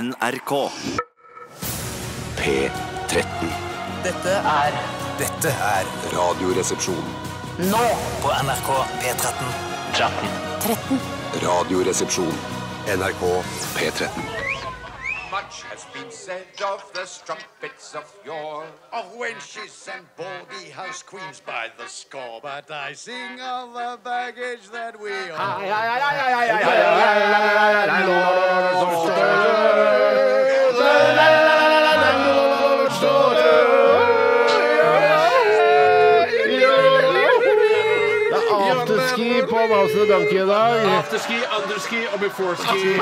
NRK. P13. Dette er Radioresepsjon. nå på NRK P13. 13. Radioresepsjon. NRK P13. Much has been said of the strumpets of yore, of wenches and baldy house queens by the score, but I sing of the baggage that we all... Afterski på Mouse og Donkey i dag. Afterski, underski og beforeski.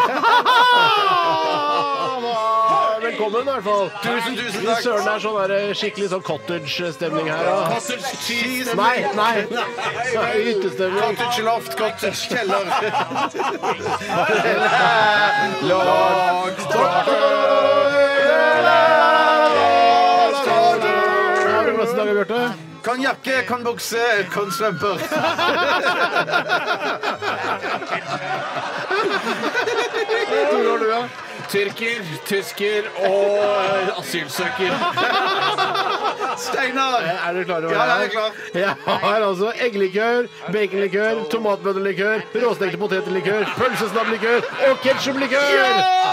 Velkommen i hvert fall. Tusen Fy søren, det er sånn der skikkelig sånn cottage-stemning her. Da. Cottage cheese. Nei. Hyttestemning. Cottage loft, cottage kjeller. Hvilken dag er Bjørte? Kan jakke, kan bukse, kan strømper. Hvor har du, ja? Tyrker, tysker og asylsøker. Steinar! Er du klar over det? Ja, jeg er klar. Jeg har altså eggelikør, baconlikør, tomatbønnelikør, råstekte potetlikør, pølsesnabblikør og ketchuplikør!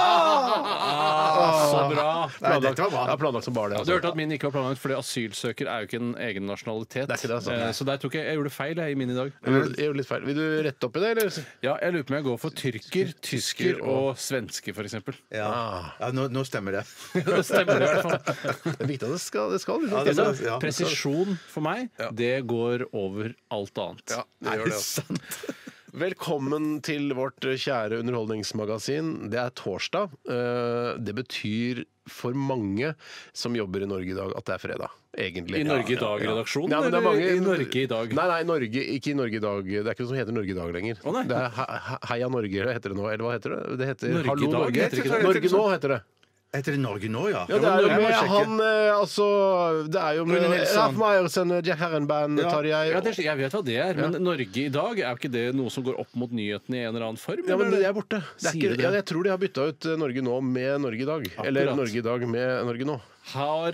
Så bra. Nei, dette var bra. Jeg har planlagt som bare det. Du hørte at min ikke var planlagt, fordi asylsøker er jo ikke en egen nasjonalitet. Det er ikke det, altså. Så der tok jeg gjorde feil i min i dag. Jeg gjorde litt feil. Vil du rette opp i det, eller? Ja, jeg lurer på om jeg går for tyrker, tysker og svenske, for eksempel. Ja, nå stemmer det. Det stemmer i hvert fall. Det er viktig at det skal liksom Ja, stemme. ja. Presisjon for meg, det går over alt annet. Ja, det gjør det, altså. Velkommen til vårt kjære underholdningsmagasin. Det er torsdag. Det betyr for mange som jobber i Norge i dag, at det er fredag. Egentlig. I Norge i dag-redaksjonen? Ja, men det er mange... I Norge i dag? Nei, Norge, ikke i Norge i dag. Det er ikke noe som heter Norge i dag lenger. Å, nei. Det er Heia Norge, heter det nå. Eller hva heter det? Det heter Norge i Hallo dag, Norge. heter det ikke det? Norge nå heter det. Heter det Norge nå, ja? Ja, det er jo jeg må med sjekke. han altså, det er jo med Rune Nilsson. Ralf Meyersen, Jack Herrenband, Tarjei Ja, jeg vet hva det er, men Norge i dag, er jo ikke det noe som går opp mot nyhetene i en eller annen form? Ja, men eller? det er borte. Det er Sier ikke, du det? ja, jeg tror de har bytta ut Norge nå med Norge i dag. Eller Norge i dag med Norge nå. Har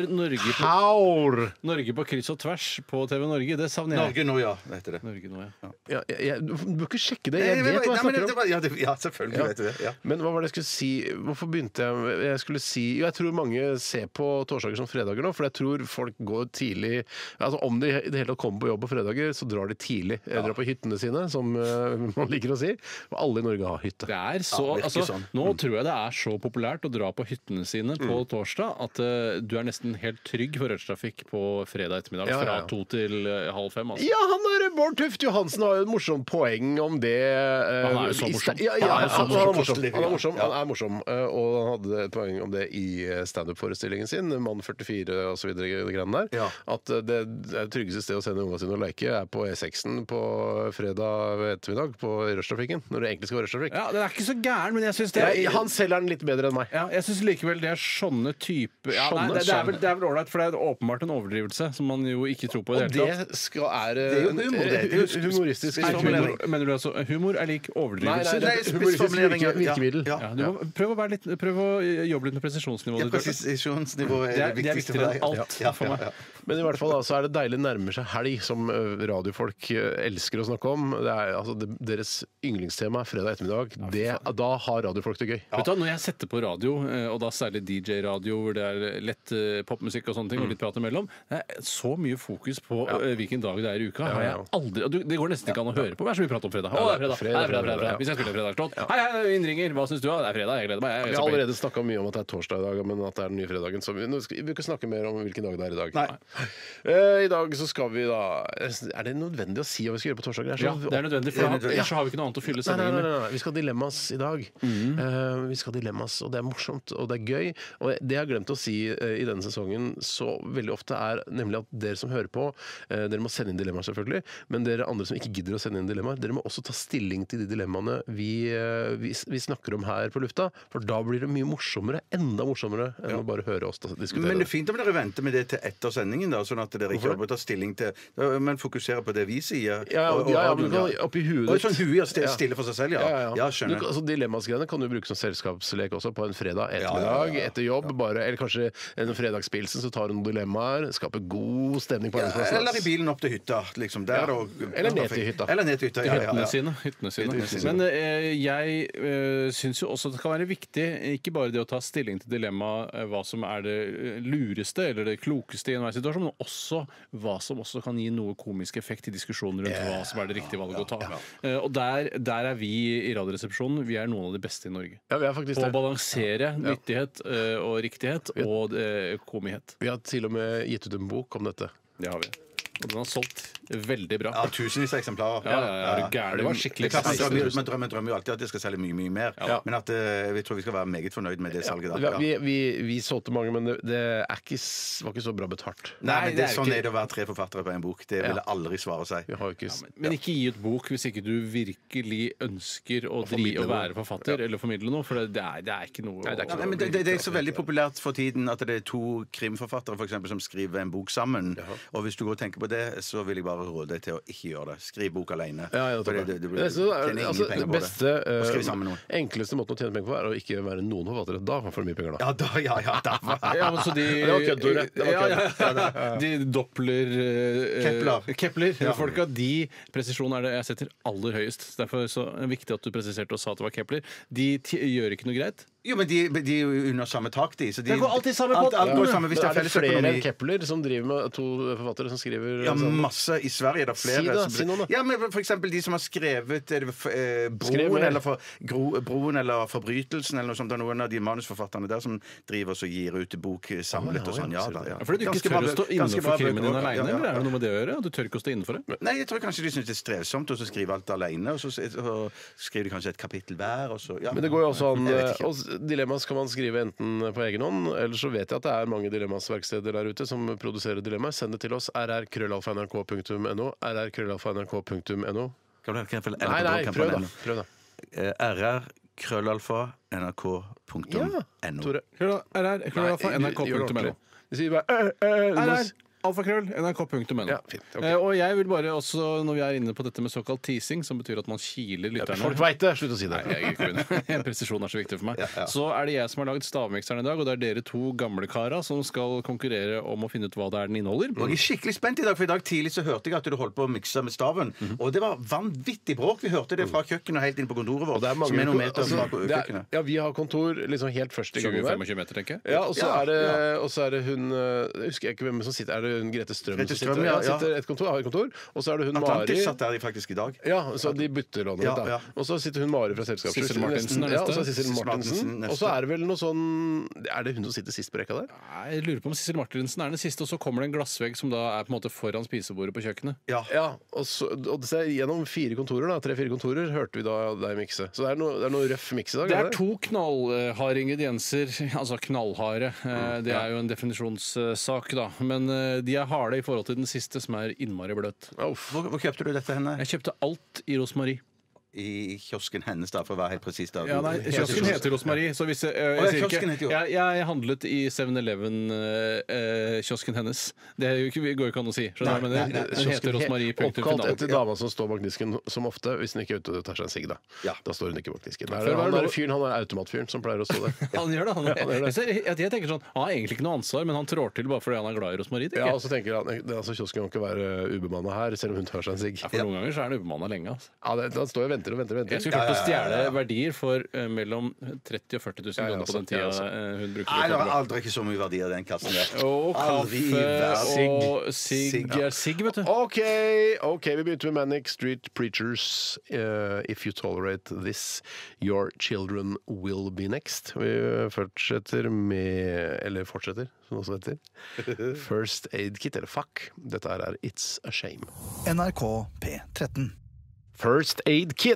Norge på kryss og tvers på TV Norge? Det savner jeg. Norge nå, ja, heter det. Norge nå, ja. Ja, du bør ikke sjekke det. Jeg vet hva jeg snakker om. Ja, selvfølgelig vet du det. Ja. Men hva var det jeg skulle si? Hvorfor begynte jeg skulle si jo, jeg tror mange ser på torsdager som fredager nå, for jeg tror folk går tidlig. Altså, om de i det hele tatt kommer på jobb på fredager, så drar de tidlig. Drar på hyttene sine, som man liker å si. Og alle i Norge har hytte. Det er så, altså, sånn. Nå tror jeg det er så populært å dra på hyttene sine på torsdag at du er nesten helt trygg for rushtrafikk på fredag ettermiddag fra 2 til halv 5. Altså. Ja, han der Bård Tufte Johansen har jo et morsomt poeng om det. Han er jo så morsom. Ja, han er morsom. Ja. Han er morsom, og han hadde et poeng om det i stand-up-forestillingen sin, Mann 44 og så videre, det greiene der. Ja. At det tryggeste sted å sende ungene sine og leke er på E6-en på fredag ettermiddag på rushtrafikken, når det egentlig skal være rushtrafikk. Ja, den er ikke så gæren, men jeg syns det Han selger den litt bedre enn meg. Ja, jeg syns likevel det er sånne type det er vel ålreit, for det er åpenbart en overdrivelse som man jo ikke tror på i Og det hele tatt. det skal er er jo humor, det. Det er jo humoristisk. Mener du altså humor er lik overdrivelser? Nei, spissformulering, virkemiddel. ja. Du må prøve å jobbe litt med presisjonsnivået. Presisjonsnivået Det er viktigere enn alt for meg. Men i hvert fall så er det deilig nærmer seg helg, som radiofolk elsker å snakke om. Det er altså deres yndlingstema fredag ettermiddag. Da har radiofolk det gøy. Vet du, når jeg setter på radio, og da særlig DJ-radio, hvor det er lett popmusikk og sånne ting, og litt prat imellom, det er så mye fokus på hvilken dag det er i uka. Har jeg aldri, det går nesten ikke an å høre på. Hva er det så mye prat om fredag? Å, det er fredag. Vi skal spille fredagslåt. Hei, innringer. Hva syns du? Det er fredag. Jeg gleder meg. Vi har allerede snakket mye om at det er torsdag i dag, men at det er den nye fredagen. Så vi vil ikke snakke mer om hvilken dag det er i dag. Nei. I dag så skal vi da Er det nødvendig å si hva vi skal gjøre på torsdag? Ja, det er nødvendig, for ellers har vi ikke noe annet å fylle sendingen med. Nei. Vi skal ha dilemmas i dag. Vi skal ha dilemmas, og det er morsomt, og det er gøy. Og det jeg har glemt å si i denne sesongen så veldig ofte er nemlig at dere som hører på, dere må sende inn dilemmaer selvfølgelig, men dere andre som ikke gidder å sende inn dilemmaer, dere må også ta stilling til de dilemmaene vi snakker om her på lufta, for da blir det mye morsommere, enda morsommere enn å bare høre oss diskutere. Men det er fint om dere venter med det til etter sendingen, da, sånn at dere ikke må ta stilling til men fokuserer på det vi sier. Oppi huet ditt. Sånn huet stille for seg selv, ja. Skjønner. Dilemmasgreiene kan du bruke som selskapslek også på en fredag ettermiddag etter jobb. Eller kanskje en fredagspilsen, så tar du noen dilemmaer, skaper god stemning på arbeidsplassen. Eller i bilen opp til hytta, liksom. Der, eller ned til hytta. Hyttene sine. Men jeg syns jo også det kan være viktig, ikke bare det å ta stilling til dilemma, hva som er det lureste eller det klokeste i enhver situasjon, men også hva som også kan gi noe komisk effekt i diskusjoner rundt hva som er det riktige valget å ta. Og der er vi i Radioresepsjonen, vi er noen av de beste i Norge. Ja, vi er faktisk på å balansere nyttighet og riktighet og komighet. Vi har til og med gitt ut en bok om dette. Det har vi. Og den har solgt veldig bra. Ja, tusenvis av eksemplarer. Det var skikkelig Man drømmer jo alltid at det skal selge mye mer. Men at vi tror vi skal være meget fornøyd med det salget der. Vi solgte mange, men det var ikke så bra betalt. Nei, men sånn er det å være 3 forfattere på en bok. Det ville aldri svare seg. Men ikke gi ut bok hvis ikke du virkelig ønsker å være forfatter eller formidle noe, for det er ikke noe. Det er så veldig populært for tiden at det er 2 krimforfattere for eksempel, som skriver en bok sammen. Og hvis du går og tenker på det, så vil jeg bare råde deg til å ikke gjøre det. Skriv bok alene. Det beste, enkleste måten å tjene penger på er å ikke være noen forfattere. Da får du mye penger, da. Det var kødd. De Doppler Kepler-folka, de presisjonen er det jeg setter aller høyest. Derfor så er det viktig at du presiserte og sa at det var Kepler. De gjør ikke noe greit. Jo, men de er jo under samme tak, de. Så det går alltid samme på. Alt går samme hvis det er felles økonomi. Flere enn Kepler som driver med 2 forfattere som skriver masse. I Sverige er det flere. Si noe, da. Ja, men for eksempel de som har skrevet Broen eller Forbrytelsen eller noe sånt. Det er noen av de manusforfatterne der som driver og gir ut bok samlet og sånn. Fordi du ikke tør å stå innenfor for krimmen din alene, eller er det noe med det å gjøre? Du tør ikke å stå innenfor det? Nei, jeg tror kanskje de synes det er strevsomt å skrive alt alene, og så skriver de kanskje et kapittel hver, og så Men det går jo også an dilemmas kan man skrive enten på egen hånd, eller så vet jeg at det er mange dilemmasverksteder der ute som produserer dilemmaer. Send det til oss. rr@nrk.no. rr@nrk.no. Nei, prøv da. rr@nrk.no. Tore. rr@nrk.no. Vi sier bare alfakrøll.nrk.no. Ja, fint, okay. Og jeg vil bare også, når vi er inne på dette med såkalt teasing, som betyr at man kiler lytterne. Folk vet det! Slutt å si det. Nei, presisjon er så viktig for meg. Så er det jeg som har laget stavmikseren i dag, og det er dere 2 gamle karer som skal konkurrere om å finne ut hva det er den inneholder. Og jeg er skikkelig spent i dag, for i dag tidlig så hørte jeg at du holdt på å mikse med staven. Og det var vanvittig bråk. Vi hørte det fra kjøkkenet og helt inn på kontoret vårt. Som er noen meter fra kjøkkenet. Ja, vi har kontor liksom helt først i gangen. 20-25 meter, tenker jeg. Ja, og så er det hun jeg husker ikke hvem som sitter. Er det hun Grete Strøm som sitter? Sitter et kontor, har et kontor. Og så er det hun Atlantis satt der faktisk i dag. Ja, så de bytter lånet litt, da. Og så sitter hun Mari fra selskapet. Sissel Martinsen er neste. Og så Sissel Martinsen. Og så er det vel noe sånn Er det hun som sitter sist på rekka der? Nei, jeg lurer på om Sissel Martinsen er den siste, og så kommer det en glassvegg som da er på en måte foran spisebordet på kjøkkenet. Ja, og gjennom 4 kontorer, 3-4 kontorer, hørte vi da deg mikse. Så det er noe røff miks i dag. Det er 2 knallharde ingredienser, altså knallharde. Det er jo en definisjonssak, da. Men de er harde i forhold til den siste, som er innmari bløt. Hvor kjøpte du dette henne? Jeg kjøpte alt i rosmarie. I kiosken hennes, da, for å være helt presis. Kiosken heter Rosmarie. Så hvis jeg handlet i 7-Eleven-kiosken hennes. Det går jo ikke an å si. Den heter Rosmarie. Oppkalt etter dama som står bak disken som ofte, hvis hun ikke er ute og tar seg en sigg. Da står hun ikke bak disken. Han er automatfyren som pleier å stå der. Han gjør det. Jeg tenker sånn, han har egentlig ikke noe ansvar, men han trår til bare fordi han er glad i Rosmarie. Ja, og så tenker han kiosken kan ikke være ubemannet her, selv om hun tar seg en sigg. For noen ganger så er den ubemannet lenge. Ja, da står jeg og venter. Jeg skulle klart å stjele verdier for mellom 30 og 40 000 kroner på den tida hun brukte. Nei, det var aldri ikke så mye verdier i den kassen der. Og kaffe og sigg, vet du. OK, vi begynte med Manic Street Preachers. If you tolerate this, your children will be next. Vi fortsetter, som det også heter. First Aid Kit, eller FAK. Dette er It's a Shame. NRK P13. First Aid Kit.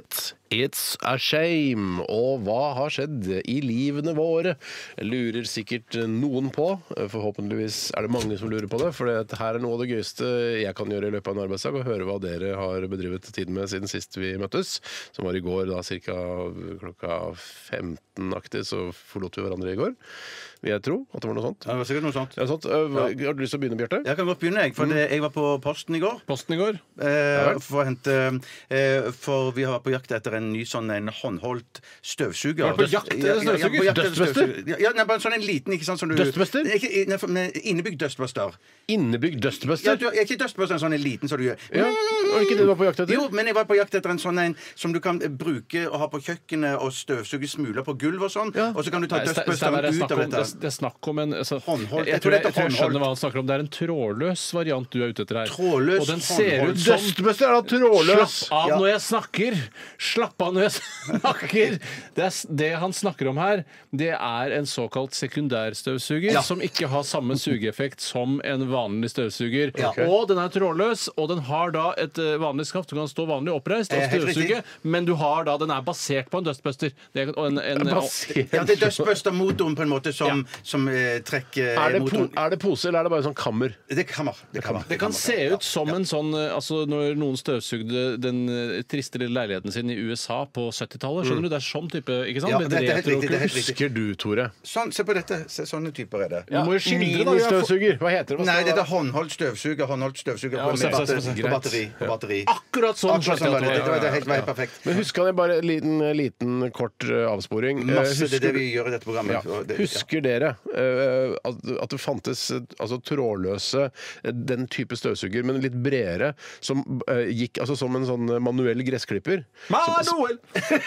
It's a shame. Og hva har skjedd i livene våre? Lurer sikkert noen på. Forhåpentligvis er det mange som lurer på det, for dette her er noe av det gøyeste jeg kan gjøre i løpet av en arbeidsdag, og høre hva dere har bedrivet tiden med siden sist vi møttes, som var i går, da ca. klokka 15-aktig, så forlot vi hverandre i går. Vil jeg tro at det var noe sånt? Ja, det var sikkert noe sånt. Ja, sånt. Har du lyst til å begynne, Bjarte? Jeg kan godt begynne, for jeg var på Posten i går. For å hente For vi har vært på jakt etter en ny sånn en håndholdt støvsuger. Var du på jakt etter støvsuger? Dustbuster? Ja, bare sånn en liten, ikke sant, som du Dustbuster? Innebygd dustbuster. Innebygd dustbuster? Ja, er ikke dustbuster en sånn en liten som du gjør? Ja, var det ikke det du var på jakt etter? Jo, men jeg var på jakt etter en sånn en som du kan bruke og ha på kjøkkenet og støvsuge smuler på gulv og sånn, og så kan du ta dustbusteren ut av dette. Det er snakk om en håndholdt. Jeg tror jeg skjønner hva han snakker om. Det er en trådløs variant du er ute etter her. Trådløs, og den ser ut som Dustbuster er da trådløs! Slapp av når jeg snakker! Slapp av når jeg snakker! Det han snakker om her, det er en såkalt sekundærstøvsuger som ikke har samme sugeeffekt som en vanlig støvsuger. Og den er trådløs, og den har da et vanlig skaft. Du kan stå vanlig oppreist og støvsuge, men den er basert på en dustbuster. Det er dustbuster-motoren på en måte som trekker motoren. Er det pose, eller er det bare sånn kammer? Det er kammer. Det kan se ut som en sånn når noen støvsugde den triste lille leiligheten sin i USA på 70-tallet. Skjønner du? Det er sånn type, ikke sant? Ja, det er helt riktig. Husker du, Tore? Sånn, se på dette. Sånne typer er det. Du må jo skildre da. Ministøvsuger. Hva heter det? Nei, det er håndholdt støvsuger på batteri. Akkurat sånn. Det var helt perfekt. Men husker jeg bare en liten kort avsporing? Masse, det er det vi gjør i dette programmet. Husker dere at det fantes trådløse den type støvsuger, men litt bredere, som gikk som en sånn manuell gressklipper? Manuel!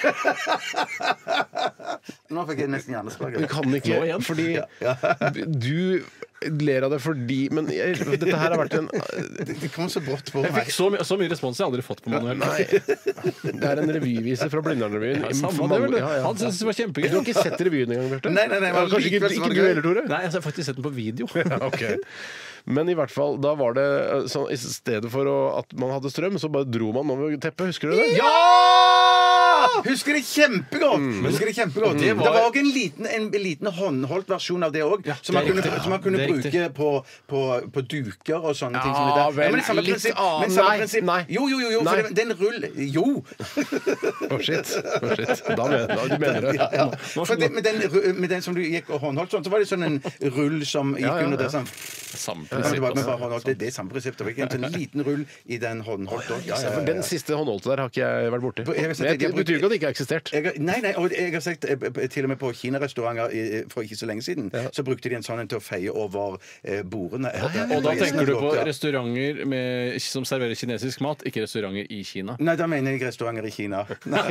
Nå fikk jeg nesten hjerneslag. Du kan ikke, fordi du ler av det men dette her har vært Det kom så brått på meg. Jeg fikk så mye respons jeg aldri fått på Manuel. Nei, det er en revyvise fra Blindern-revyen. Han syntes det var kjempegøy. Du har ikke sett revyen engang, Bjarte? Nei, kanskje ikke du heller, Tore? Nei, jeg har faktisk sett den på video. Okay. Men i hvert fall, da var det sånn, i stedet for at man hadde strøm, så bare dro man over teppet. Husker du det? Ja! Husker det kjempegodt. Det var også en liten håndholdt versjon av det òg, som man kunne bruke på duker og sånne ting. Men samme prinsipp. Nei. Jo, for det er en rull. Jo! Shit. Da mener du det. Med den som du gikk og håndholdt sånn, så var det sånn en rull som gikk under det sånn. Samme prinsipp. Det er samme prinsipp. Det var ikke en sånn liten rull i den håndholdte. For den siste håndholdte der har ikke jeg vært borti. Det betyr ikke at det ikke har eksistert. Nei, og jeg har sett til og med på kinarestauranter for ikke så lenge siden, så brukte de en sånn til å feie over bordene. Og da tenker du på restauranter som serverer kinesisk mat, ikke restauranter i Kina? Nei, da mener jeg restauranter i Kina.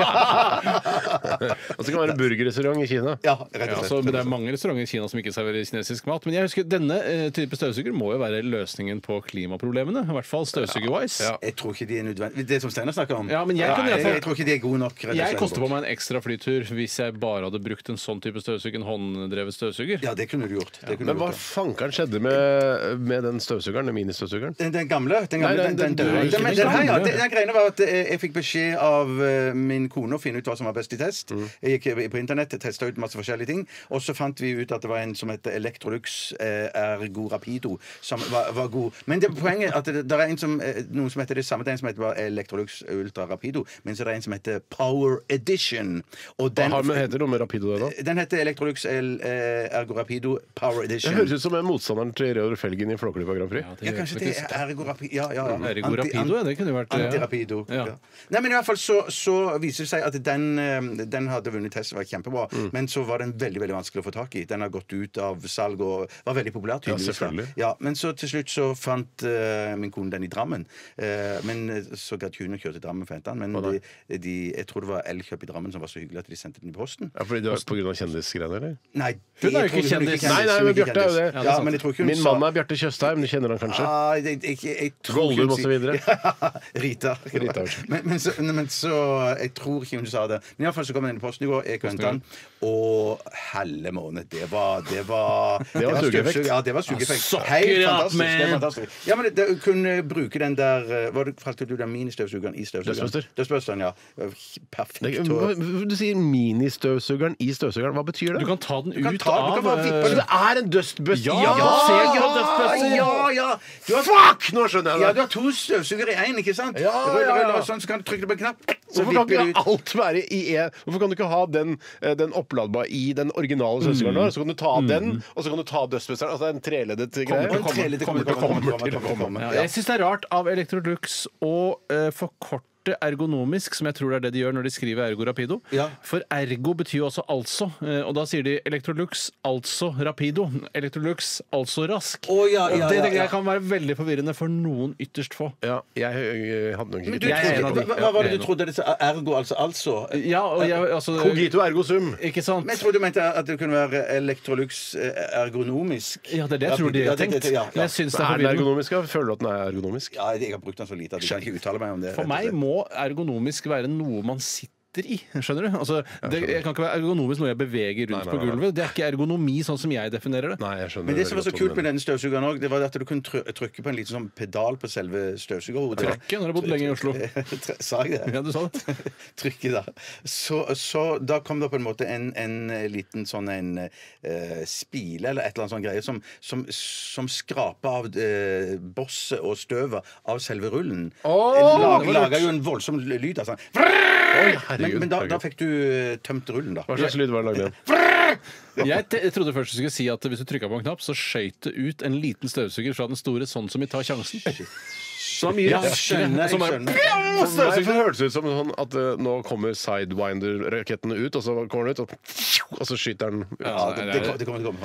Og så kan det være burgerrestaurant i Kina. Ja, rett og slett. Det er mange restauranter i Kina som ikke serverer kinesisk mat. Men jeg husker denne type støvsuger må jo være løsningen på klimaproblemene. I hvert fall støvsuger-wise. Jeg tror ikke de er nødvendig. Det som Steinar snakker om. Ja, men jeg tror ikke de er gode nok. Jeg koster på meg en ekstra flytur hvis jeg bare hadde brukt en sånn type støvsuger, en hånddrevet støvsuger. Ja, det kunne du gjort. Men hva fankeren skjedde med den støvsugeren, den ministøvsugeren? Den gamle? Den greiene var at jeg fikk beskjed av min kone å finne ut hva som var best i test. Jeg gikk på internett, testet ut masse forskjellige ting, og så fant vi ut at det var en som heter Electrolux Ergo Rapido, som var god. Men det poenget er at det er noen som heter det samme, det er en som heter bare Electrolux Ultra Rapido, men så er det en som heter Power Edition. Og den heter noe med Rapido det da? Den heter Electrolux Ergo Rapido Power Edition. Det høres ut som en motstanderen til Reodor Felgen i Flåklypa Grand Prix. Ja, kanskje det er Ergo Rapido. Ja. Ergo Rapido, det kunne jo vært Antirapido. Ja. Nei, men i hvert fall så viser det seg at den hadde vunnet test, var kjempebra, men så var den veldig, veldig vanskelig å få tak i. Den har gått ut av salg og var veldig populær tydeligvis. Ja, selvfølgelig. Ja, men så til slutt så fant min kone den i Drammen. Men så gadd hun å kjøre til Drammen for å hente den. Men jeg tror det var Elkjøp i Drammen som var så hyggelig at de sendte den i posten. Ja, fordi det var på grunn av kjendisgreiene, eller? Nei, hun er jo ikke kjendis. Nei, men Bjarte er jo det. Ja, men jeg tror ikke hun min mann er Bjarte Tjøstheim, du kjenner han kanskje? Jeg tror Goldum og så videre. Rita. Men så jeg tror ikke hun sa det. Men i hvert fall så kom den i posten i går, jeg kunne hente den, og helle måned, det var sugeeffekt. Ja, det var sugeeffekt. Helt fantastisk. Ja, men du kunne bruke den der falt ut den ministøvsugeren i støvsugeren. Dustbuster, ja. Du sier ministøvsugeren i støvsugeren. Hva betyr det? Du kan ta den ut du kan bare vippe Så det er en dustbuss? Ja, Fuck! Nå skjønner jeg Ja, det. du har 2 støvsugere i 1, ikke sant? Ja, Ruller, ja. og sånn, så kan du trykke på en knapp. Så Hvorfor kan vipper det ikke ut. alt være i en? Hvorfor kan du ikke ha den oppladbare i den originale støvsugeren? Så kan du ta av den, og så kan du ta dustbusseren. Altså det er en treleddet greie. Og en treledd kommer. Ja, jeg syns det er rart av Electrolux å forkorte ergonomisk, som jeg tror det er det de gjør når de skriver ergo rapido. Ja. For ergo betyr jo også altså, og da sier de Electrolux altså rapido. Electrolux altså rask. Ja, Og det tenker jeg kan være veldig forvirrende for noen ytterst få. Ja, jeg hadde nok Men ikke Jeg er en av de. hva var det du trodde det sa? Ergo, altså? Ja, og altså Cogito ergo sum. Ikke sant? Men jeg trodde du mente at det kunne være Electrolux ergonomisk. Ja, det er det jeg tror de har tenkt. Ja. Men jeg synes det er Er den forvirrende. ergonomisk? Jeg føler at den er ergonomisk. Ja, jeg har brukt den så lite at jeg kan ikke uttale meg om det. For meg må ergonomisk være noe man sitter i. Skjønner du? Altså, jeg kan ikke være ergonomisk når jeg beveger rundt på gulvet. Det er ikke ergonomi sånn som jeg definerer det. Nei, jeg skjønner Men det som var så godt kult hva med du denne støvsugeren også, det var at du kunne trykke på en liten sånn pedal på selve støvsugerhodet. Trykke når du har bodd lenge i Oslo. Sa jeg det? Ja, du sa det. Trykke, da. Så da kom det på en måte en liten sånn spile eller et eller annet sånn greie som skraper av bosset og støvet av selve rullen. Lager jo en voldsom lyd. Altså. Men da fikk du tømt rullen, da. Hva slags lyd var det lagd igjen? Jeg trodde først du skulle si at hvis du trykka på en knapp, så skøyt det ut en liten støvsuger fra den store, sånn som vi tar sjansen. Så mye Ja, jeg skjønner. For meg høres det ut som sånn at nå kommer Sidewinder-raketten ut, og så kommer den ut, og så skyter den ut. Ja, det kommer til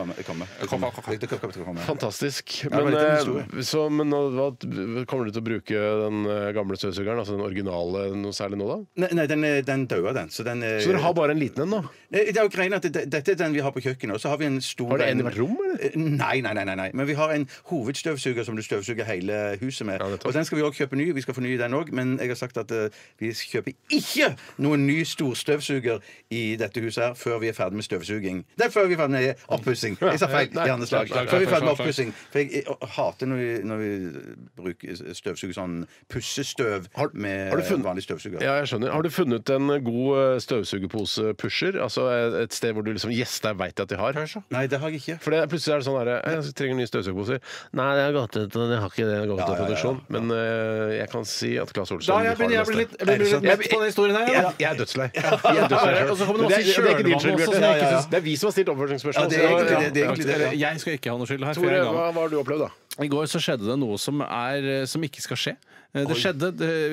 å komme. Fantastisk. det var litt en historie. Men hva kommer du til å bruke den gamle støvsugeren, altså den originale, noe særlig nå, da? Nei, den døde, den. Så Så dere har bare en liten en, da? Det er jo greien at dette er den vi har på kjøkkenet. Og så har vi en stor Har det en i hvert rom, eller? Nei. Men vi har en hovedstøvsuger som du støvsuger hele huset med. Ja, nettopp. Og den skal vi også kjøpe ny. Vi skal fornye den òg. Men jeg har sagt at vi kjøper ikke noen ny storstøvsuger i dette huset her før vi er ferdig med støvsuging. Det er før vi er ferdig med oppussing. Jeg sa feil. Hjerneslag. Før vi er ferdig med oppussing. For jeg hater når vi bruker støvsuger sånn pussestøv med vanlig støvsuger. Ja, jeg skjønner. Har du funnet en god støvsugerpose-pusher? Altså et sted hvor du liksom gjester veit at de har? Nei, det har jeg ikke. For plutselig er det sånn her jeg trenger nye støvsugerposer. Nei, det har gått ut, og jeg har ikke det. Gått ut av produksjon. Men jeg kan si at Claes Olsson Da begynner jeg å bli litt mett på den historien her. Jeg er dødslei. Og så kommer det masse kjølvann også, som jeg ikke synes- Det er vi som har stilt oppfølgingsspørsmål. Ja, det er egentlig det. Jeg skal ikke ha noe skyld her. for Tore, jeg er gammel. hva har du opplevd, da? I går så skjedde det noe som ikke skal skje. Det skjedde.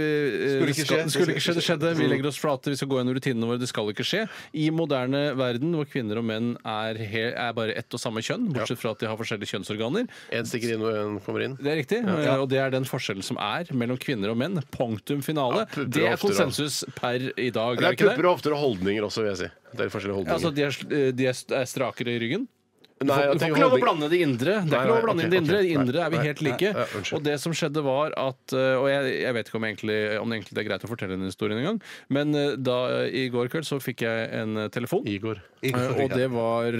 Skulle ikke skje. Det skjedde. Vi legger oss flate. Vi skal gå gjennom rutinene våre. Det skal ikke skje. I moderne verden hvor kvinner og menn er bare ett og samme kjønn, bortsett fra at de har forskjellige kjønnsorganer. En stikker inn og en kommer inn. Det er riktig. Og det er den forskjellen som er mellom kvinner og menn. Punktum finale. Ja, Det er konsensus per i dag. Det er ikke pupper og oftere holdninger også, vil jeg si. Det er forskjellige holdninger. Altså, de er strakere i ryggen. Du Nei, jeg får tenker ikke lov å holdning- blande det indre. Det er ikke lov å blande inn det indre. ok. Det indre er vi Nei, helt like. unnskyld. Og det som skjedde var at Og jeg vet ikke om det egentlig er greit å fortelle den historien engang, men i går kveld så fikk jeg en telefon. Igor. Og det var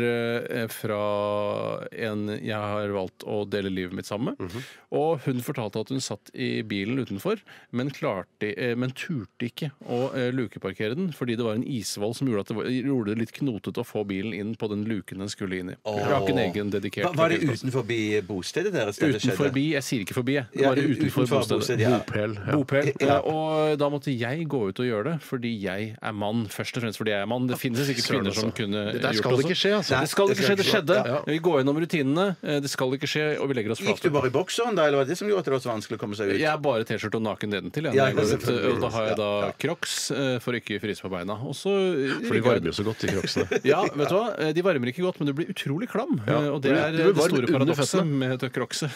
fra en jeg har valgt å dele livet mitt sammen med. Og hun fortalte at hun satt i bilen utenfor, men turte ikke å lukeparkere den fordi det var en isvoll som gjorde det litt knotete å få bilen inn på den luken den skulle inn i. Jeg har ikke en egen dedikert. Var det utenfor bostedet deres? Utenforbi. Jeg sier ikke forbi, jeg. Ja, Bare utenfor bostedet. ja. Bopel. Ja. Bopel. Og da måtte jeg gå ut og gjøre det, fordi jeg er mann. Først og fremst fordi jeg er mann. Det finnes sikkert kvinner som kunne Det der gjort skal det ikke skje, altså. Det skal ikke skje. Det skjedde. Ja. Vi går gjennom rutinene. Det skal ikke skje, og vi legger oss Gikk du flate. bare i bokseren da, eller var det det som gjorde at det var så vanskelig å komme seg ut? Jeg er bare T-skjorte og naken nedentil. Ja, Jeg går ut, selvfølgelig. og da har jeg Crocs for å ikke fryse på beina. Og så For de varmer jo så godt, de crocsene. Ja, vet du hva? De varmer ikke godt, men du blir utrolig klam. Og det er Du blir det varm store under paradokset føttene. med crocset.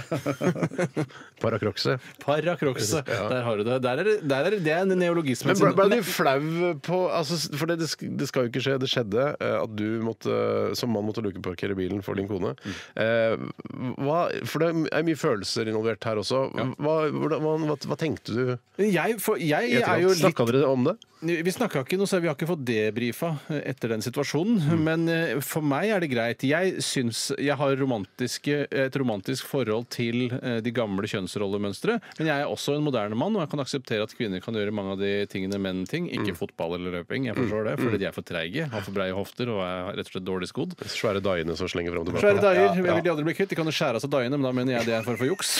Paracrocse. Paracrocset. Der har du det. Det er en neologisme. Men ble du flau på For det skal jo ikke skje. Det skjedde at du som mann måtte lukeparkere bilen for din kone. For det er mye følelser involvert her også. Hva tenkte du? Jeg er jo litt Snakka dere om det? Vi snakka ikke noe, så vi har ikke fått debrifa etter den situasjonen. Men for meg er det greit. jeg syns jeg har et romantisk forhold til de gamle kjønnsrollemønstre, men jeg er også en moderne mann, og jeg kan akseptere at kvinner kan gjøre mange av de tingene menn ting, ikke fotball eller løping. Jeg forstår det, fordi de er for treige, har for breie hofter og er rett og slett dårlig skodd. Svære daiene som slenger frem tilbake. Svære daier, jeg vil de aldri bli kvitt. De kan jo skjære av seg daiene, men da mener jeg det er en form for juks.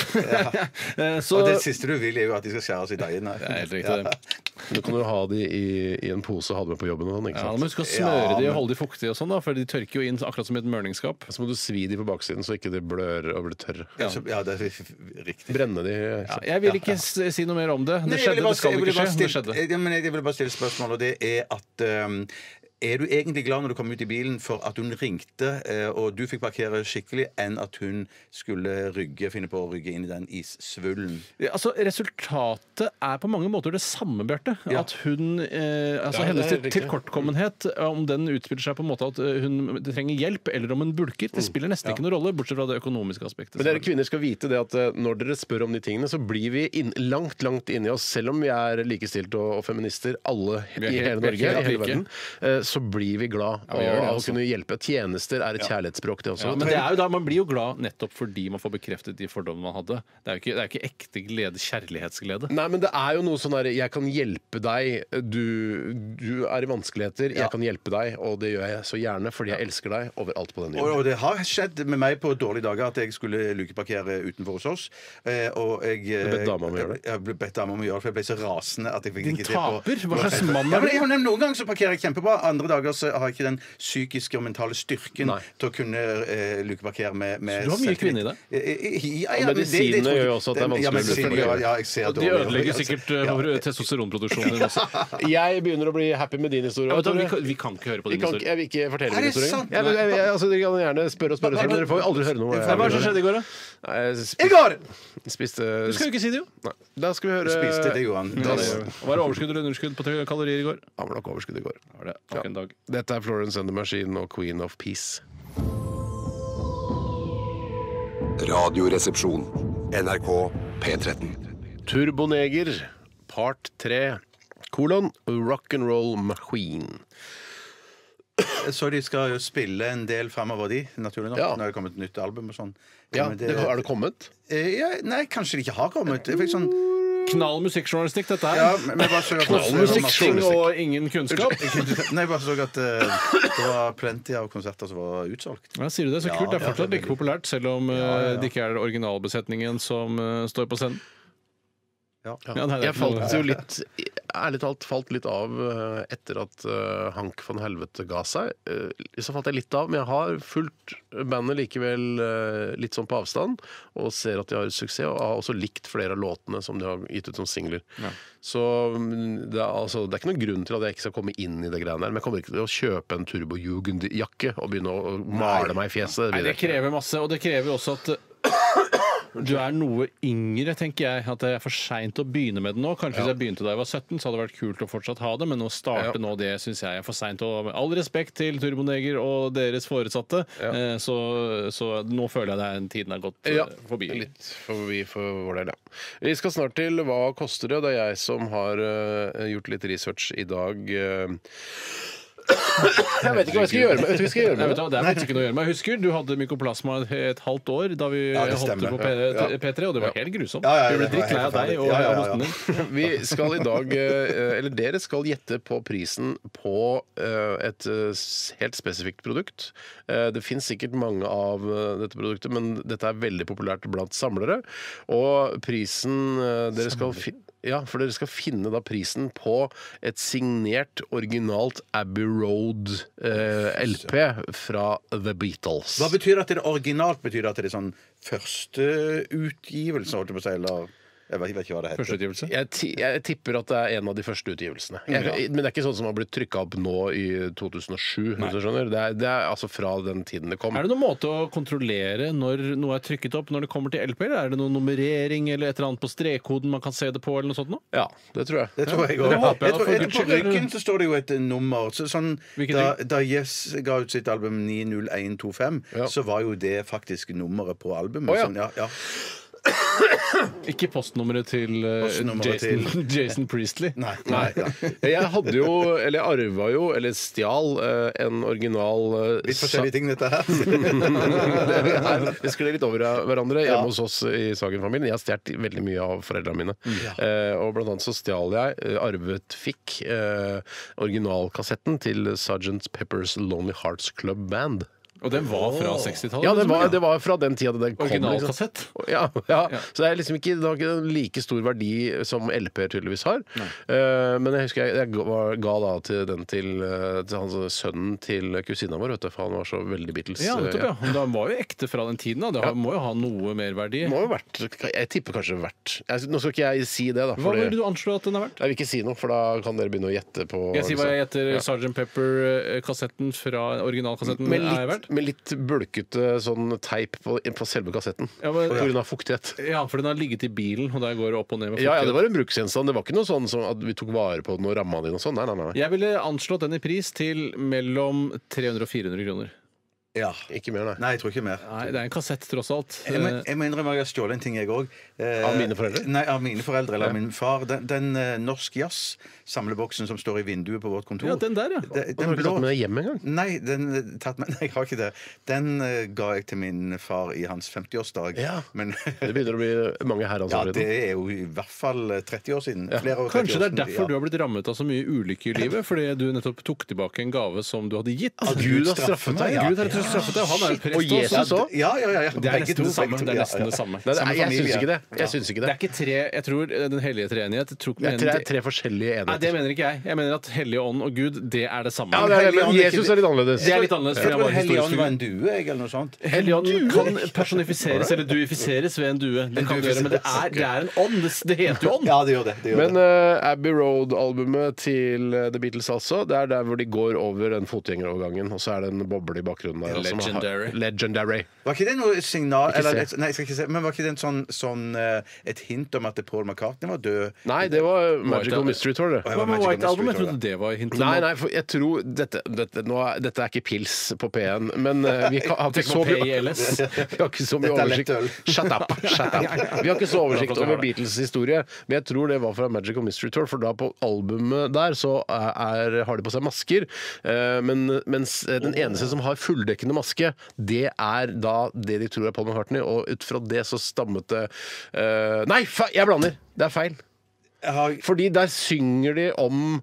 Og det siste du vil er jo at de skal skjære oss i daiene. Det er helt riktig. Du kan jo ha de i en pose og ha dem med på jobben og sånn, ikke sant? Ja, men du skal smøre de og holde de fuktige og sånn da, for de tørker jo inn akkurat som et mørningskap. Så må du svi de på baksiden så ikke de blør og blir tørre. Ja, det er riktig. Brenne de. Ja, jeg vil ikke si noe mer om det. Det skjedde, det skal ikke skje. Det skjedde. Jeg vil bare stille spørsmål, og det er at er du egentlig glad når du kom ut i bilen for at hun ringte, og du fikk parkere skikkelig, enn at hun skulle finne på å rygge inn i den issvullen? Ja, altså, resultatet er på mange måter det samme, Bjarte. At hun hennes tilkortkommenhet, om den utspiller seg på en måte at hun trenger hjelp, eller om hun bulker, det spiller nesten ikke noen rolle, bortsett fra det økonomiske aspektet. Men dere kvinner skal vite det at når dere spør om de tingene, så blir vi langt inni oss, selv om vi er likestilte og feminister, alle i hele Norge, i hele verden, så blir vi glad av å kunne hjelpe. Tjenester er et kjærlighetsspråk, det også. Ja, men det er jo da, man blir jo glad nettopp fordi man får bekreftet de fordommene man hadde. Det er jo ikke ekte glede, kjærlighetsglede. Nei, men det er jo noe sånn der, jeg kan hjelpe deg, du er i vanskeligheter, jeg kan hjelpe deg, og det gjør jeg så gjerne, fordi jeg elsker deg overalt på den jorden. Og det har skjedd med meg på dårlige dager at jeg skulle lukeparkere utenfor hos oss, og jeg Du bedt dama om å gjøre det? Jeg ble bedt dama om å gjøre det, for jeg ble så rasende at jeg fikk ikke det på. Hva slags mann er det? Noen ganger så parkerer jeg kjempebra, andre dager så har jeg ikke den psykiske og mentale styrken til å kunne lukeparkere med så du har mye kvinne i det? Og medisinene gjør jo også at det er vanskelig. Jeg ser og de ødelegger sikkert testosteronproduksjonen din også. Jeg begynner å bli happy med din historie. Vi kan ikke høre på din historie. Jeg vil ikke fortelle din historie. Dere kan gjerne spørre, men dere får jo aldri høre noe. Hva er det som skjedde i går, da? I går! Du skal jo ikke si det, jo. Nei. Da skal vi høre. Spiste det, Johan. Var det overskudd eller underskudd på kalorier i går? Han var nok overskudd i går. Var det? En dag. Dette er Florence and the Machine og Queen of Peace. Radioresepsjon. NRK P13. Turboneger, part 3, Rock'n'Roll Machine. Så de skal jo spille en del fremover, naturlig nok, når det kommer et nytt album og sånn. Ja, har det kommet? Nei, kanskje det ikke har kommet. Jeg fikk sånn knall musikkjournalistikk, dette her. Ja, men knall og ingen kunnskap. Nei, jeg bare så at det var plenty av konserter som var utsolgt. Ja, sier du det? Så kult. Det er fortsatt like populært, selv om det ikke er originalbesetningen som står på scenen. Ja. Jeg falt jo litt, ærlig talt falt litt av etter at Hank von Helvete ga seg. Så falt jeg litt av, men jeg har fulgt bandet likevel litt sånn på avstand, og ser at de har suksess, og har også likt flere av låtene som de har gitt ut som singler. Ja. Så det er ikke noen grunn til at jeg ikke skal komme inn i det greiene der, men jeg kommer ikke til å kjøpe en Turbo-Jugend-jakke og begynne å male meg i fjeset. Nei, det krever masse, og det krever også at du er noe yngre, tenker jeg. At det er for sent å begynne med det nå. Kanskje hvis jeg begynte da jeg var 17, så hadde det vært kult å fortsatt ha det, men å starte nå, det syns jeg er for sent. Og med all respekt til Turboneger og deres foresatte, så nå føler jeg tiden er gått forbi. Litt forbi for vår del, ja. Vi skal snart til Hva koster det? Det er jeg som har gjort litt research i dag. Jeg vet ikke hva jeg skal gjøre med det. Det er faktisk ikke noe å gjøre med. Jeg husker du hadde mykoplasma et halvt år da vi hoppet på P3, og det var helt grusomt. Vi ble drittlei av deg og av hosten din. Vi skal i dag, eller dere skal gjette på prisen på et helt spesifikt produkt. Det finnes sikkert mange av dette produktet, men dette er veldig populært blant samlere. Og prisen dere skal for dere skal finne da prisen på et signert, originalt Abbey Road LP fra The Beatles. Hva betyr det at det er originalt? Betyr det at det er sånn første utgivelse, holdt jeg på å si, eller? Jeg vet ikke hva det heter. Første utgivelse? Jeg tipper at det er en av de første utgivelsene. Men det er ikke sånn som har blitt trykket opp nå i 2007. Hvis du skjønner. Det er altså fra den tiden det kom. Er det noen måte å kontrollere når noe er trykket opp når det kommer til LP? Eller er det noen nummerering eller et eller annet på strekkoden man kan se det på? Eller noe sånt nå? Ja, det tror jeg. Det tror jeg også. På ryggen så står det jo et nummer. Sånn, da Yes ga ut sitt album 90125, så var jo det faktisk nummeret på albumet. Oh, ja. Sånn, Ikke postnummeret til Jason Priestley. Nei. Jeg hadde jo, eller arva jo, eller stjal en original Litt forskjellige ting, dette her. Vi skled litt over hverandre hjemme hos oss i Sagen-familien. Jeg har stjålet veldig mye av foreldrene mine. Og blant annet så stjal jeg, fikk originalkassetten til Sgt. Pepper's Lonely Hearts Club Band. Og den var fra 60-tallet? Ja, det var fra den tida den kom. Originalkassett? Ja. Så det er liksom ikke like stor verdi som LP tydeligvis har. Men jeg husker jeg ga da til den til hans sønnen til kusina vår, vet du, for han var så veldig Beatles. Ja, nettopp, ja. Den var jo ekte fra den tiden, da. Det må jo ha noe mer verdi. Må jo vært, jeg tipper kanskje vært. Nå skal ikke jeg si det, da. Hva vil du anslå at den har vært? Jeg vil ikke si noe, for da kan dere begynne å gjette på. Jeg sier hva jeg gjetter Sgt. Pepper-kassetten fra originalkassetten er verdt. Med litt bulkete sånn teip på selve kassetten. På grunn av fuktighet. Ja, for den har ligget i bilen, og der går det opp og ned med Ja, fuktighet. det var en bruksgjenstand. Det var ikke noe sånn som at vi tok vare på den og ramma den og sånn. Nei. Jeg ville anslått den i pris til mellom 300 og 400 kroner. Ja. Ikke mer, nei. Nei, jeg tror ikke mer. Nei, det er en kassett, tross alt. Jeg må innrømme at jeg har stjålet en ting, jeg òg. Av mine foreldre? Nei, av mine foreldre eller av min far. Den Norsk Jazz-samleboksen som står i vinduet på vårt kontor. Ja, den der, ja. Har du ikke tatt med deg hjem en gang? Nei, nei, jeg har ikke det. Den ga jeg til min far i hans 50-årsdag. Ja. Men Det begynner å bli mange herrens år. det er jo i hvert fall 30 år siden. Flere år, 30 Kanskje det er år siden, derfor du har blitt rammet av så mye ulykke i livet? Fordi du nettopp tok tilbake en gave som du hadde gitt? Gud har straffet deg. Gud har straffet deg. Han er jo prest Og Jesus også. òg? Ja. Det er nesten det samme. Det er nesten det samme. Nei, jeg syns ikke det. Jeg syns ikke Det det. er ikke tre. Jeg tror Den hellige treenighet Det er tre forskjellige Nei, det enheter. mener ikke jeg. Jeg mener at Hellige ånd og Gud, det er det samme. Ja, det er det, men Jesus er litt annerledes. Det er litt annerledes. Jeg tror Hellige Ånd var en due, eller noe sånt. Hellige ånd kan personifiseres eller duifiseres ved en due. Det kan det gjøre, men det er en ånd. Det heter jo ånd. Ja, det gjør det. Men Abbey Road-albumet til The Beatles, altså, det er der hvor de går over den fotgjengerovergangen, og så er det en boble i bakgrunnen der. Legendary. Var ikke det noe signal Ikke eller, se. Nei, jeg skal ikke se. Men var ikke det en et hint om at Paul McCartney var død? Nei, det var Magical Mystery Tour, det. Hva med White Album? Jeg trodde det var hintet. Nei, for jeg tror dette er ikke pils på P1, men vi har ikke så mye oversikt. Shut up. Vi har ikke så oversikt over Beatles' historie, men jeg tror det var fra Magical Mystery Tour, for da på albumet der så har de på seg masker, mens den eneste som har fulldekkende maske, det er da det de tror er Paul McCartney, og ut fra det så stammet det Nei, jeg blander! Det er feil. Fordi der synger de om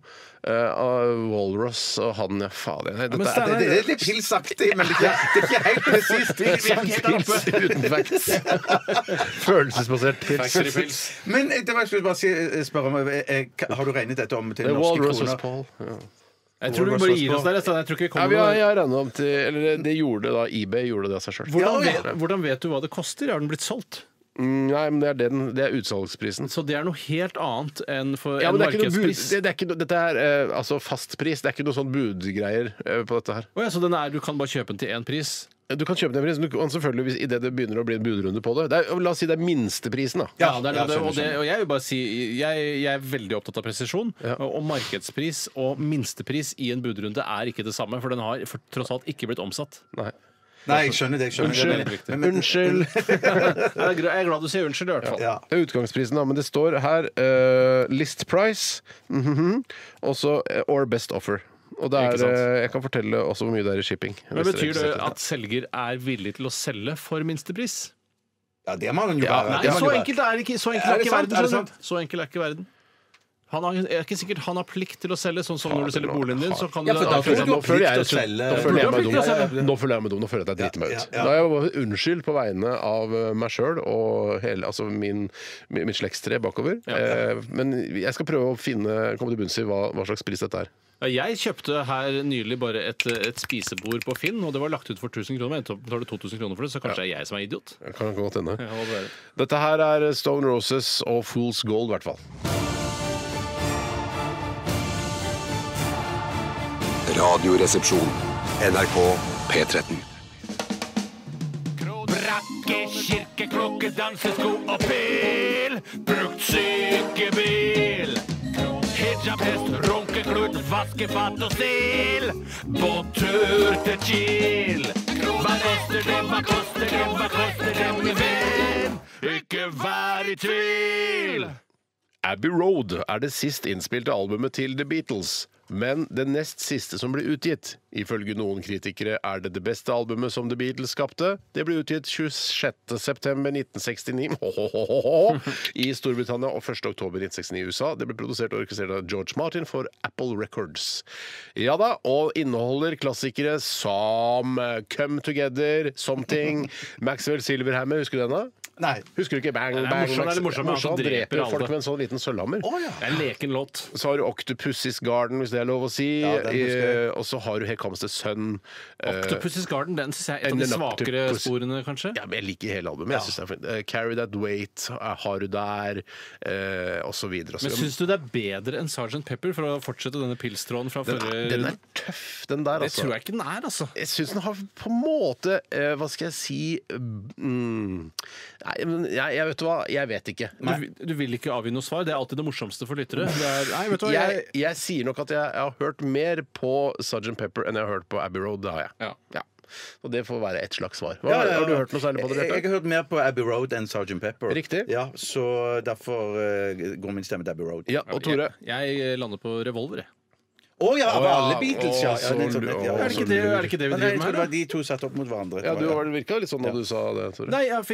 Walrus og han fader. Det er litt pilsaktig, men det er ikke helt presist. Pils uten facts. Følelsesbasert pils. Men det var jeg skulle bare spørre om har du regnet dette om til norske Walrus kroner? was Paul. Ja. Jeg tror du bare gir oss der. Jeg tror ikke vi kommer jeg har regnet om til Eller det gjorde da eBay gjorde det av seg selv. Hvordan vet du hva det koster? Har den blitt solgt? Nei, men det er utsalgsprisen. Så det er noe helt annet enn for Ja, en men markedspris? dette er altså fastpris. Det er ikke noe sånn budgreier på dette her. Så du kan bare kjøpe den til én pris? Du kan kjøpe den prisen. Du kan selvfølgelig, i det begynner å bli en budrunde på det. La oss si det er minsteprisen, da. Ja, det er det. Og jeg vil bare si jeg er veldig opptatt av presisjon. Og markedspris og minstepris i en budrunde er ikke det samme, for den har tross alt ikke blitt omsatt. Nei, jeg skjønner det. Unnskyld. Jeg er glad du sier unnskyld, i hvert fall. Ja. Det er utgangsprisen, da. Men det står her list price og så or best offer. Og det jeg kan fortelle også hvor mye det er i shipping. Men betyr det at selger er villig til å selge for minstepris? Ja, det må han jo være. Nei, så enkelt er ikke verden. Så enkelt er ikke verden. Han er ikke sikkert han har plikt til å selge, sånn som når du selger boligen din. Så kan du Nå føler jeg meg dum. Nå føler jeg at jeg driter meg ut. Da er jeg bare unnskyld på vegne av meg sjøl og mitt slektstre bakover. Men jeg skal prøve å komme til bunns i hva slags pris dette er. Jeg kjøpte her nylig bare et spisebord på Finn, og det var lagt ut for 1000 kroner. Men jeg betaler 2000 kroner for det, så kanskje jeg som er idiot. Kan godt hende. Dette her er Stone Roses og Fool's Gold, i hvert fall. Radioresepsjon. NRK P13. Brakke, kirke, klokke, dansesko og pil. Brukt sykebil. Hijab, hest, runkeklut, vaskefat og stil. På tur til Kiel. Hva koster det, min venn? Ikke ikke være i tvil. Abbey Road er det sist innspilte albumet til The Beatles, men det nest siste som ble utgitt. Ifølge noen kritikere er det beste albumet som The Beatles skapte. Det ble utgitt 26. september 1969 i Storbritannia og 1. oktober 1969 i USA. Det ble produsert og orkestrert av George Martin for Apple Records. Ja da, og inneholder klassikere som Come Together, Something, Maxwell Silverhammer, husker du den da? Nei. Husker du ikke? Bang, bang, morsom, han dreper folk med en sånn liten sølvhammer. Å, ja. Det er en leken låt. Så har du Octopus's Garden, hvis det er lov å si. Ja, den husker jeg. Og så har du Here Comes the Sun. Octopus's Garden, den synes jeg er et av de svakere sporene, kanskje. Ja, men jeg liker hele albumet. Jeg synes det er fint. Carry That Weight har du der, og så videre. Men syns du det er bedre enn Sgt. Pepper, for å fortsette denne pilstråden fra forrige? Den er tøff, den der, altså. Det tror jeg ikke den er, altså. Jeg syns den har på en måte hva skal jeg si Nei, men jeg vet du hva, jeg vet ikke. Du vil ikke avgi noe svar? Det er alltid det morsomste for lyttere. Nei, vet du hva? Jeg sier nok at jeg har hørt mer på Sgt. Pepper enn jeg har hørt på Abbey Road. Det har jeg. Ja. Og det får være et slags svar. Har du hørt noe særlig på det? Jeg har hørt mer på Abbey Road enn Sgt. Pepper. Riktig. Ja, så derfor går min stemme til Abbey Road. Ja, og Tore? Jeg lander på Revolver, jeg. Av alle Beatles, ja. Er det ikke det vi driver med her? Jeg tror det var de to satt opp mot hverandre. Ja, du virka litt sånn da du sa det, Tore. Nei, for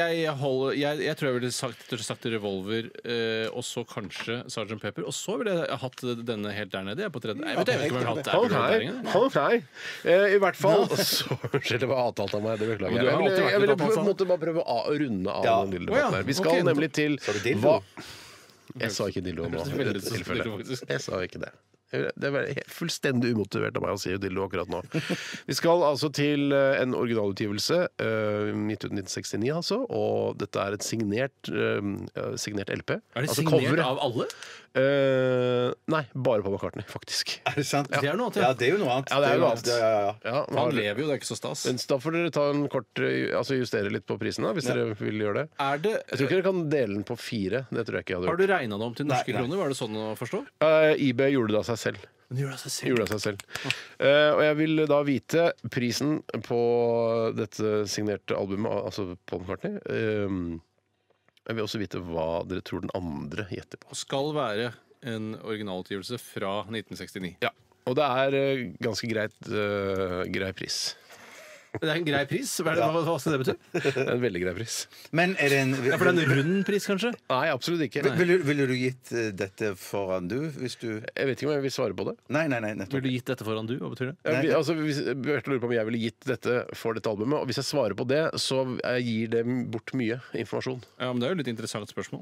jeg tror jeg ville sagt Revolver, og så kanskje Sgt. Pepper, og så ville jeg hatt denne helt der nede. Jeg er på tredje. Jeg vet ikke om jeg har hatt det. I hvert fall så Unnskyld, det var avtalt av meg. Det beklager jeg. Jeg ville på en måte bare prøve å runde av den lille debatten her. Vi skal nemlig til hva Jeg sa ikke dildo nå. Jeg sa ikke det. Det er fullstendig umotivert av meg å si dildo akkurat nå. Vi skal altså til en originalutgivelse gitt ut 1969, altså. Og dette er et signert LP. Er det altså signert av alle? Nei, bare på McCartney, faktisk. Er det sant? Det er noe annet, ja. Det er jo noe annet. Ja, det er jo annet. Ja. Han lever jo, det er ikke så stas. Da får dere ta en kort justere litt på prisen, da, hvis dere vil gjøre det. Jeg tror ikke dere kan dele den på 4. Det tror jeg ikke jeg hadde gjort. Har du regnet det om til norske kroner? Var det sånn å forstå? eBay gjorde det av seg selv. Gjorde det av seg selv. Og jeg vil da vite prisen på dette signerte albumet, altså Paul McCartney. Jeg vil også vite hva dere tror den andre gjetter på. Skal være en originalutgivelse fra 1969. Ja, og det er ganske grei pris. Det er en grei pris? Hva skal det bety? Det er en veldig grei pris. Men er det for det er en rund pris, kanskje? Nei, absolutt ikke. Ville du gitt dette foran du? Hvis du Jeg vet ikke om jeg vil svare på det. Nei, nettopp. Ville du gitt dette foran du? Hva betyr det? Hvis Bjarte lurer på om jeg ville gitt dette for dette albumet, og hvis jeg svarer på det, så gir det bort mye informasjon. Ja, men det er jo litt interessant spørsmål.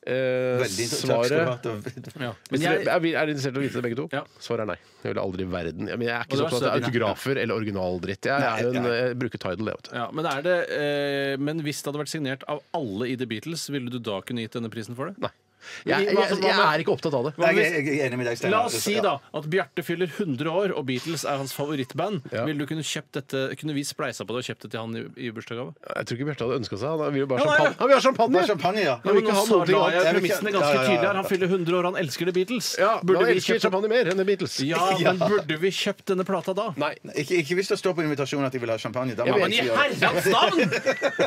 Svaret ja. Er dere interessert i å vite det begge to? Ja. Svaret er nei. Jeg ville aldri i verden Jeg er ikke så opptatt av autografer eller originaldritt. Jeg bruker Tidal, jeg. Ja, men hvis det hadde vært signert av alle i The Beatles, ville du da kunne gitt denne prisen for det? Nei. Jeg er ikke opptatt av det. Jeg er enig med deg, Steinar. La oss si da at Bjarte fyller 100 år, og Beatles er hans favorittband. Ville du kunne vi spleisa på det og kjøpt det til han i bursdagsgave? Jeg tror ikke Bjarte hadde ønska seg. Han vil jo bare champagne. Han vil ha champagne! Han vil ikke ha noe annet. Premissene ganske tydelig her. Han fyller 100 år, han elsker The Beatles. Burde vi kjøpt champagne mer enn The Beatles? Ja, men burde vi kjøpt denne plata da? Nei. Ikke hvis det står på invitasjonen at de vil ha champagne. Men i herrens navn!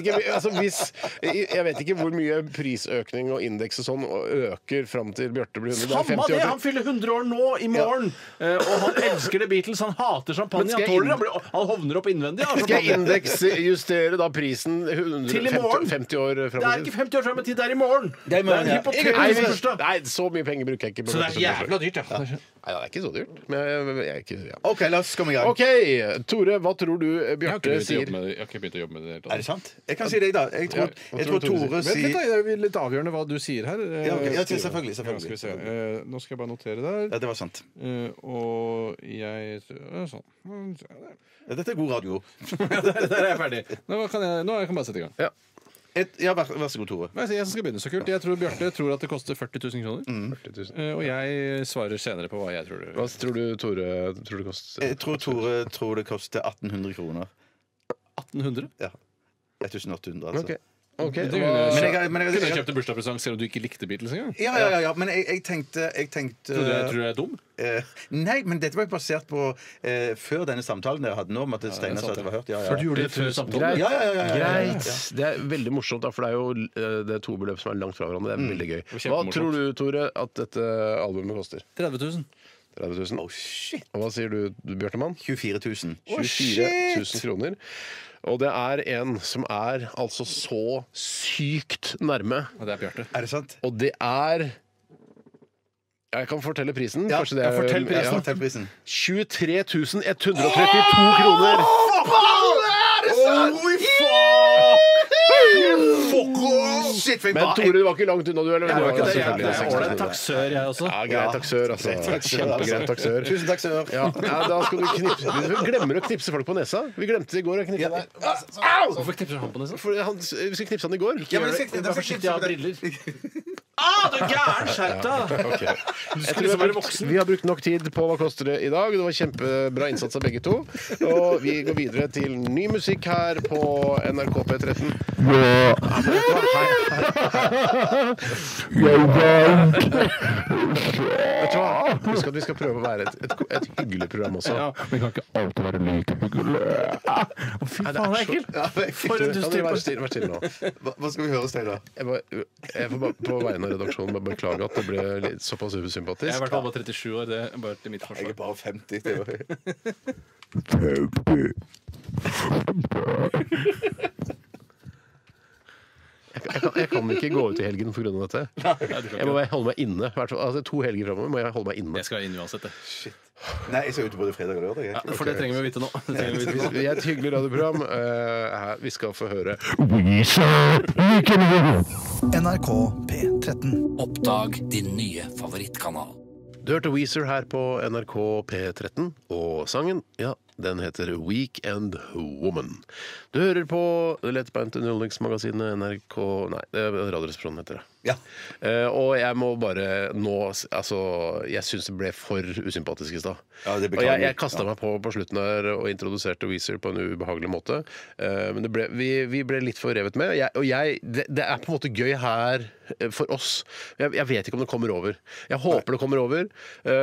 Jeg vet ikke hvor mye prisøkning og indeks og sånn øker fram til Bjarte blir 100. Samme det! Han fyller 100 år nå i morgen, og han elsker The Beatles. Han hater champagne. Han hovner opp innvendig. Skal jeg indeksjustere da prisen 50 år fram i tid? Det er ikke 50 år fram i tid, det er i morgen! Det er en hypotetisk bursdag. Nei, så mye penger bruker jeg ikke. Så det er jævla dyrt, ja. Nei, det er ikke så dyrt. Men jeg er ikke, OK, la oss komme i gang. OK, Tore, hva tror du Bjarte sier? Jeg har ikke begynt å jobbe med det helt. Er det sant? Jeg kan si det, da. Jeg tror Tore sier Det er litt avgjørende hva du sier her. Ja, selvfølgelig. Nå skal jeg bare notere der. Ja, det var sant. Og jeg sånn. Dette er god radio. Der er jeg ferdig. Nå kan jeg bare sette i gang. Ja, vær så god, Tore. Jeg som skal begynne, så kult. Jeg tror Bjarte tror at det koster 40 000 kroner. 40 000. Og jeg svarer senere på hva jeg tror det. Hva tror du Tore tror det koster? Jeg tror Tore tror det koster 1800 kroner. 1800? Ja. 1800, altså. Okay. Okay. Det kunne jeg kjøpt en bursdagspresang selv om du ikke likte Beatles engang. Ja, men jeg tenkte Tror du jeg er dum? Nei, men dette var jo basert på før denne samtalen dere hadde nå, om at Steinar sa at det var hørt. For du gjorde det før samtalen? Greit. Det er veldig morsomt, da, for det er jo det er to beløp som er langt fra hverandre. Det er veldig gøy. Hva tror du, Tore, at dette albumet koster? 30 000. 30 000. Oh, shit. Og hva sier du, Bjørtemann? 24 000. 24 000 kroner. Og det er en som er altså så sykt nærme. Og det er Bjarte. Er det sant? Og det er Jeg kan fortelle prisen. Ja, Kanskje det er, fortell prisen. 23 132 kroner. Men Tore, du var ikke langt unna, du? Eller? Jeg var ikke det. Jeg er taksør, jeg også. Ja, greit taksør, altså. Kjempegreit taksør. Tusen takk, sør. Ja, da skal du knipse. Du glemmer å knipse folk på nesa. Vi glemte det i går å knipse deg. Hvorfor knipser han på nesa? Vi skulle knipse han i går. Vær forsiktig, jeg har briller. Du er gæren! Skjerp deg! Du skal liksom være voksen. Vi har brukt nok tid på Hva koster det i dag. Det var kjempebra innsats av begge to. Og vi går videre til ny musikk her på NRK P13. Vet du hva? Husk at vi skal prøve å være et hyggelig program også. Ja, vi kan ikke alltid være like hyggelig. Fy faen, det er ekkelt. For en dust type. Vær stille nå. Hva skal vi høre, Steinar? Jeg får bare på vegne av redaksjonen bare beklage at det ble litt såpass usympatisk. Jeg er i hvert fall bare 37 år. Det er bare til mitt forsvar. Jeg er bare 50. Det var... Jeg kan ikke gå ut i helgen på grunn av dette. Jeg må holde meg inne. Altså, 2 helger fremover må jeg holde meg inne. Jeg skal inn uansett, det. Shit. Nei, jeg skal ut både fredag og lørdag. Ja, for det trenger vi å vite nå. Vi er et hyggelig radioprogram. Vi skal få høre NRK P13. Oppdag din nye favorittkanal. Du hørte Weezer her på NRK P13, og sangen, ja, den heter Weekend Woman. Du hører på det lettbeinte underholdningsmagasinet NRK... Nei, Radioresepsjonen heter det. Ja. Og jeg må bare nå... Altså, jeg synes det ble for usympatisk i sted. Ja, det og jeg kastet meg på slutten der og introduserte Weezer på en ubehagelig måte. Men vi ble litt for revet med. Det er på en måte gøy her for oss. Jeg vet ikke om det kommer over. Jeg håper det kommer over.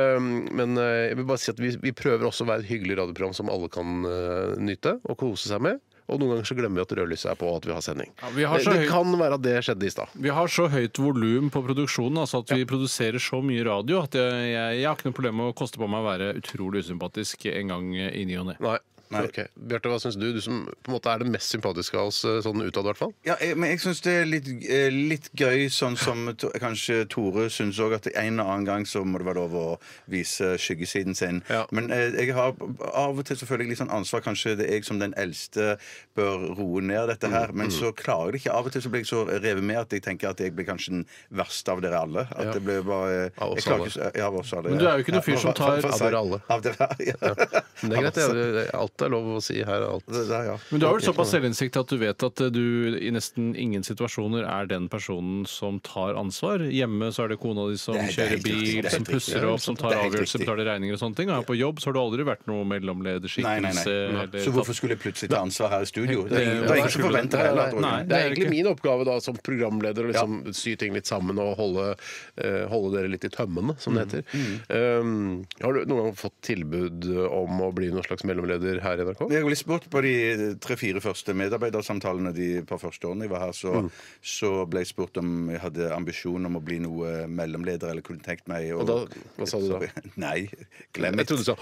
Men jeg vil bare si at vi prøver også å være et hyggelig radioprogram som alle kan nyte og kose seg med. Og noen ganger så glemmer vi at rødlyset er på, og at vi har sending. Ja, det kan være at det skjedde i stad. Vi har så høyt volum på produksjonen, altså at vi produserer så mye radio, at jeg har ikke noe problem med å koste på meg å være utrolig usympatisk en gang i ny og ne. Nei. Okay. Bjarte, hva syns du? Du som på en måte er det mest sympatiske av oss sånn utad, i hvert fall. Ja, men jeg syns det er litt gøy, sånn som kanskje Tore syns òg, at en og annen gang så må det være lov å vise skyggesiden sin. Ja. Men jeg har av og til selvfølgelig litt sånn ansvar. Kanskje det er jeg som den eldste bør roe ned dette her. Men så klarer jeg det ikke. Av og til så blir jeg så revet med at jeg tenker at jeg blir kanskje den verste av dere alle. At det blir bare av oss alle. Ja, av oss alle. Men du er jo ikke noen fyr som tar av dere alle. Av dere, ja. Men det er greit, alt er lov å si her. Alt. Ja. Men du har vel såpass selvinnsikt at du vet at du i nesten ingen situasjoner er den personen som tar ansvar. Hjemme så er det kona di som kjører bil, som pusser opp, som tar avgjørelser, betaler regninger og sånne ting. Og her på jobb så har du aldri vært noe mellomlederskikkelse. Så hvorfor skulle jeg plutselig ta ansvar her i studio? Det er ingen som forventer det. Det er egentlig min oppgave da som programleder å liksom sy ting litt sammen og holde dere litt i tømmene, som det heter. Har du noen gang fått tilbud om å bli noen slags mellomleder her i NRK? Jeg ble spurt på de 3-4 første medarbeidersamtalene de par første årene jeg var her, så ble jeg spurt om jeg hadde ambisjon om å bli noe mellomleder, eller kunne tenkt meg og da, hva sa du da? Nei, glem det. Jeg trodde du sa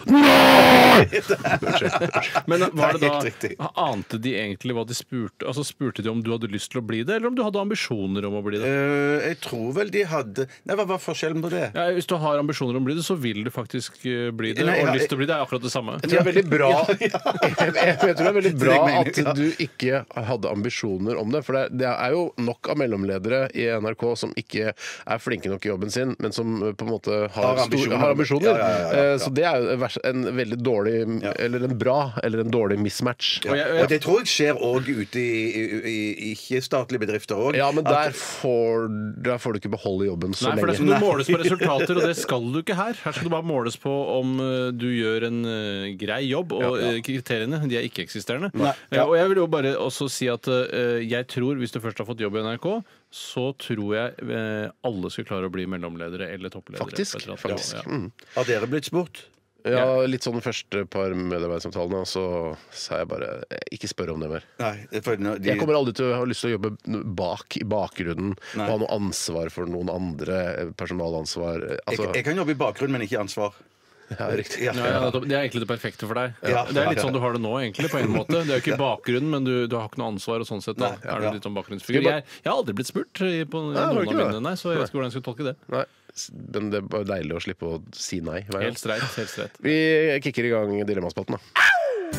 Men var det da, ante de egentlig hva de spurte? Altså spurte de om du hadde lyst til å bli det, eller om du hadde ambisjoner om å bli det? Jeg tror vel de hadde... Nei, hva var forskjellen på det? Ja, hvis du har ambisjoner om å bli det, så vil du faktisk bli det, og lyst til å bli det er akkurat det samme. Det er veldig bra jeg tror det er veldig bra at du ikke hadde ambisjoner om det. For det er jo nok av mellomledere i NRK som ikke er flinke nok i jobben sin, men som på en måte har ambisjoner. Så det er jo en veldig dårlig eller en bra eller en dårlig mismatch. Og det tror jeg skjer òg ute i ikke-statlige bedrifter òg. Ja, men der får du ikke beholde jobben så lenge. Nei, for det skal du måles på resultater, og det skal du ikke her. Her skal du bare måles på om du gjør en grei jobb og kriteriene. De er ikke-eksisterende. Og jeg vil jo bare også si at jeg tror, hvis du først har fått jobb i NRK, så tror jeg alle skal klare å bli mellomledere eller toppledere. Faktisk. Har dere blitt spurt? Ja, litt sånn første par medarbeidssamtalene, så sa jeg bare ikke spør om det mer. Nei, jeg kommer aldri til å ha lyst til å jobbe i bakgrunnen og ha noe ansvar for noen andre, personalansvar. Altså, jeg kan jobbe i bakgrunnen, men ikke ansvar. Ja, riktig. Det er egentlig det perfekte for deg. Det er litt sånn du har det nå, egentlig, på en måte. Det er jo ikke bakgrunnen, men du har ikke noe ansvar, og sånn sett da er du litt sånn bakgrunnsfigur. Jeg har aldri blitt spurt på noen av mine, så jeg vet ikke hvordan jeg skal tolke det. Nei. Men det er bare deilig å slippe å si nei. Helt streit. Vi kicker i gang dilemmaspalten, da.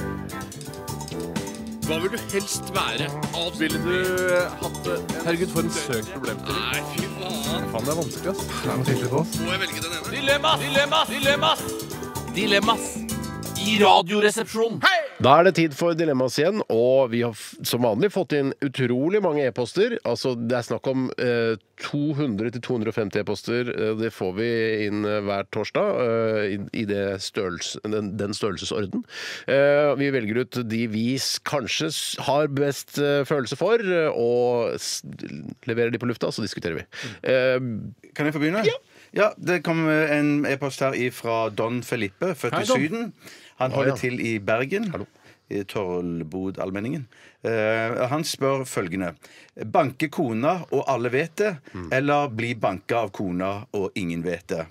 Hva vil du helst være? Ville du hatt det? Herregud, for en søkt problemstilling. Nei, fy faen. Faen, det er vanskelig, ass. Det må tydelig på oss. Må jeg velge den ene? Dilemmas! I Radioresepsjonen. Hei! Da er det tid for dilemmas igjen, og vi har som vanlig fått inn utrolig mange e-poster. Altså, det er snakk om 200-250 e-poster. Det får vi inn hver torsdag i den størrelsesorden. Vi velger ut de vi kanskje har best følelse for, og leverer de på lufta, så diskuterer vi. Kan jeg få begynne? Ja, det kom en e-post her fra Don Felipe, født i Syden. Han holder til i Bergen, i Torlbodalmenningen. Han spør følgende: banke kona og alle vet det, eller bli banka av kona og ingen vet det?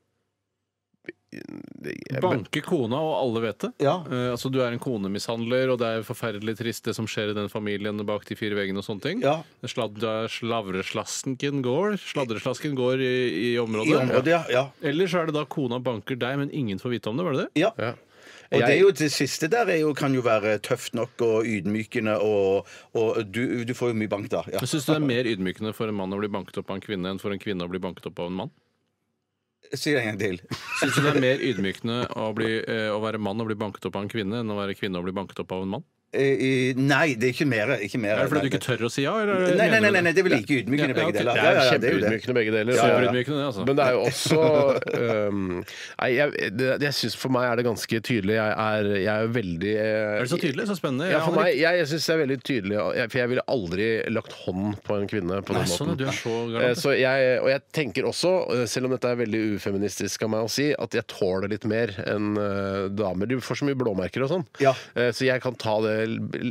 Banke kona og alle vet det? Ja. Altså du er en konemishandler, og det er forferdelig trist det som skjer i den familien bak de fire veggene og sånne ting. Ja. Sladreslasken går i området. Ja. Eller så er det da kona banker deg, men ingen får vite om det, var det det? Ja. Og det siste der kan jo være tøft nok og ydmykende, og du får jo mye bank da. Ja. Syns du det er mer ydmykende for en mann å bli banket opp av en kvinne enn for en kvinne å bli banket opp av en mann? Si det en gang til. Syns du det er mer ydmykende å være mann og bli banket opp av en kvinne enn å være kvinne og bli banket opp av en mann? Nei, det er ikke mer. Er det fordi du ikke tør å si ja? Eller? Nei, det er vel like ydmykende begge deler. Det er kjempeydmykende begge deler. Altså. Men det er jo også jeg synes for meg er det ganske tydelig. Jeg er veldig Er det så tydelig? Så spennende. Ja, for meg, jeg synes det er veldig tydelig, for jeg ville aldri lagt hånd på en kvinne på den måten. Sånn, du er så garant. Og jeg tenker også, selv om dette er veldig ufeministisk av meg å si, at jeg tåler litt mer enn damer. Du får så mye blåmerker og sånn. Ja. Så jeg kan ta det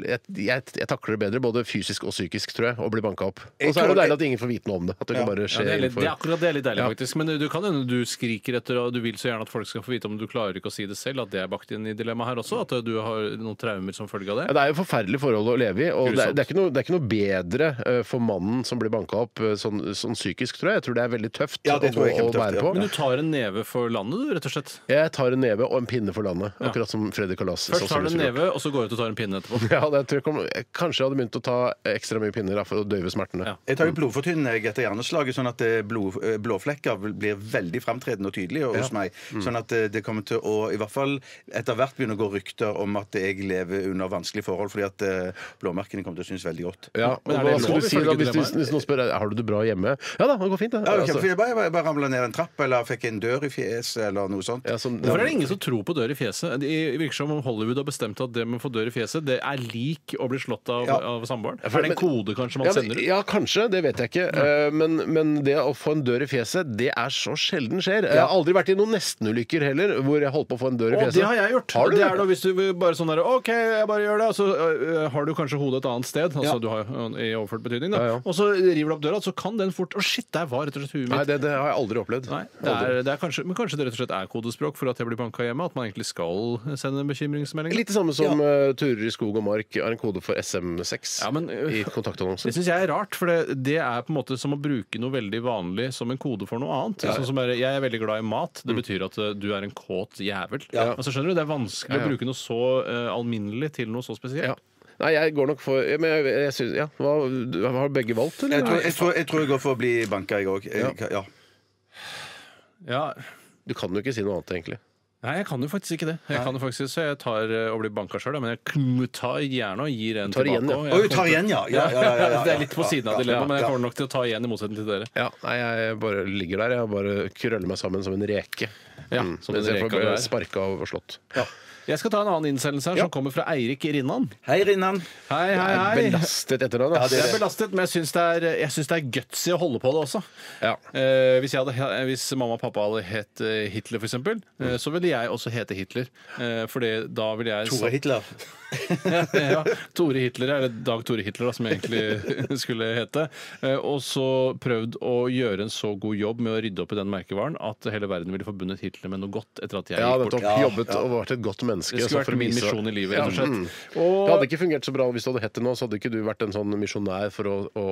jeg takler det bedre, både fysisk og psykisk, tror jeg, å bli banka opp. Og så er det deilig at ingen får vite noe om det. At det kan bare skje det er akkurat det er litt deilig, faktisk. Men du kan hende du skriker etter, og du vil så gjerne at folk skal få vite om du klarer ikke å si det selv, at det er bakt inn i dilemmaet her også, at du har noen traumer som følge av det. Ja, det er jo forferdelige forhold å leve i, og det er ikke noe bedre for mannen som blir banka opp sånn psykisk, tror jeg. Jeg tror det er veldig tøft å være på. Men du tar en neve for landet, du, rett og slett? Jeg tar en neve og en pinne for landet, akkurat som Fredrik Kalas. Først tar du en neve, og så går du ut og tar en pinne etterpå. Ja, det tror jeg kanskje jeg hadde begynt å ta ekstra mye pinner for å døyve smertene. Ja. Jeg tar jo blodfortynnende etter hjerneslaget, sånn at blåflekker blir veldig fremtredende og tydelige hos meg. Sånn at det kommer til å i hvert fall etter hvert begynne å gå rykter om at jeg lever under vanskelige forhold, fordi at blåmerkene kommer til å synes veldig godt. Ja, men hva skal du si da hvis noen spør har du det bra hjemme? Ja da, det går fint. Ja, jeg bare ramlet ned en trapp, eller fikk en dør i fjeset, eller noe sånt. Ja, hvorfor er det ingen som tror på dør i fjeset? Det virker som om Hollywood har bestemt at det med å få dør i fjeset, det er lik å bli slått av samboeren. Er det en kode kanskje man sender ut? Ja, kanskje. Det vet jeg ikke. Men det å få en dør i fjeset, det er så sjelden skjer. Jeg har aldri vært i noen nestenulykker heller, hvor jeg holdt på å få en dør i fjeset. Det har jeg gjort. Har du det? Er da hvis du bare sånn der, OK, jeg bare gjør det, og så har du kanskje hodet et annet sted, altså du har i overført betydning, da. Og så river du opp døra, så kan den fort shit, der var rett og slett huet mitt. Nei, det har jeg aldri opplevd. Nei, det er kanskje, men kanskje det rett og slett er kodespråk for at jeg blir banka hjemme, at man egentlig skal sende en bekymringsmelding. Litt det samme som turer i skog og mark er en kode for SM6 i kontaktannonser. Det synes jeg er rart, for det er på en måte som å bruke noe veldig vanlig som en kode for noe annet. Sånn som jeg er veldig glad i mat. Det betyr at du er en kåt jævel. Altså, skjønner du, det er vanskelig å bruke noe så alminnelig til noe så spesielt. Nei, jeg går nok for jeg synes, har begge valgt, eller? Jeg tror jeg går for å bli banka, jeg òg. Ja. Du kan jo ikke si noe annet, egentlig. Nei, jeg kan jo faktisk ikke det. Så jeg tar og blir banka sjøl, men jeg tar gjerne og gir en tilbake. Du tar igjen, ja. Det er litt på siden av dilemmaet, men jeg kommer nok til å ta igjen i motsetning til dere. Ja, nei, jeg bare ligger der. Jeg bare krøller meg sammen som en reke. Som en reke får sparka og slått. Jeg skal ta en annen innsendelse her som kommer fra Eirik Rinnan. Hei, Rinnan. Hei. Belastet etternavn. Ja, Det er belastet, men jeg syns det er gutsy å holde på det også. Ja. Hvis mamma og pappa hadde hett Hitler, for eksempel, så ville jeg også hete Hitler. For da ville jeg Tore Hitler. ja, Tore Hitler, eller Dag Tore Hitler, da, som jeg egentlig skulle hete. Og så prøvd å gjøre en så god jobb med å rydde opp i den merkevaren at hele verden ville forbundet Hitler med noe godt etter at jeg gikk bort. Jobbet og vært et godt menneske. Det skulle vært min misjon i livet, rett og slett. Det hadde ikke fungert så bra hvis du hadde hett det nå, så hadde ikke du vært en sånn misjonær for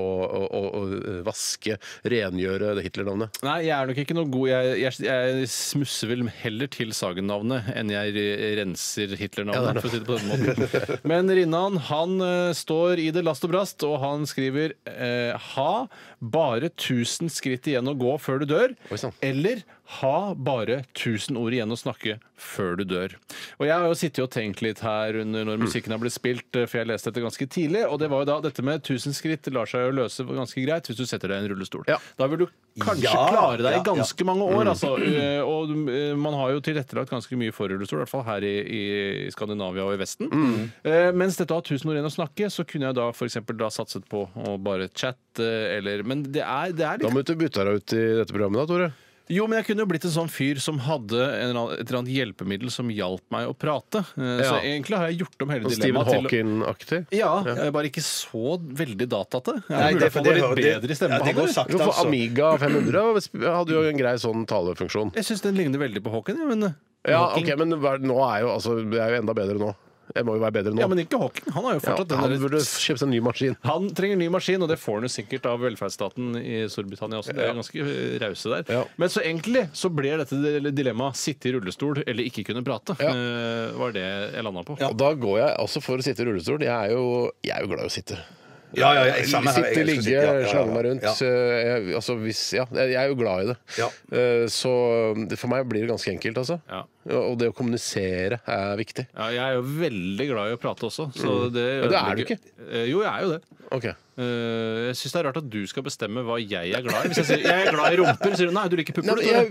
å vaske, rengjøre det Hitler-navnet. Nei, jeg er nok ikke noe god. Jeg smusser vel heller til Sagen-navnet enn jeg renser Hitler-navnet, for å si det på den måten. Men Rinnan, han står i det last og brast, og han skriver ha bare 1000 skritt igjen å gå før du dør, eller ha bare 1000 ord igjen å snakke før du dør. Og jeg har jo sittet og tenkt litt her når musikken har blitt spilt, for jeg leste dette ganske tidlig, og det var jo da dette med 1000 skritt lar seg jo løse ganske greit hvis du setter deg i en rullestol. Ja. Da vil du kanskje klare deg i ganske mange år, altså. Og man har jo tilrettelagt ganske mye for rullestol, i hvert fall her i Skandinavia og i Vesten. Mens dette har 1000 ord igjen å snakke, så kunne jeg da for eksempel da satset på å bare chatte, eller Men det er litt... Da må du bytte deg ut i dette programmet da, Tore. Jo, men jeg kunne jo blitt en sånn fyr som hadde et eller annet hjelpemiddel som hjalp meg å prate. Så egentlig har jeg gjort om hele dilemmaet til... Stephen Hawking-aktig? Ja, bare ikke så veldig datete. Nei, det får litt bedre stemme på går han. sakte, For altså. Amiga 500 hadde jo en grei sånn talefunksjon. Jeg syns den ligner veldig på Hawking, men... Ja, ok, men nå er jo det er jo enda bedre nå. Jeg må jo være bedre nå. Ja, men ikke Hawking. Han har jo fortsatt han burde kjøpt seg en ny maskin. Han trenger en ny maskin, og det får han jo sikkert av velferdsstaten i Storbritannia også. Det er ganske rause der. Ja. Men så egentlig så ble dette dilemmaet sitte i rullestol eller ikke kunne prate. Var det jeg landa på. Og da går jeg også for å sitte i rullestol. Jeg er jo glad i å sitte. Ja, Sitte, ligge, slange meg rundt. Jeg er jo glad i det. Ja. Så for meg blir det ganske enkelt, altså. Ja. Og det å kommunisere er viktig. Ja, jeg er jo veldig glad i å prate også. Så det er du ikke? Jo, jeg er jo det. Okay. Jeg syns det er rart at du skal bestemme hva jeg er glad i. Hvis jeg sier jeg er glad i rumper, sier du nei, du liker pupper. Jeg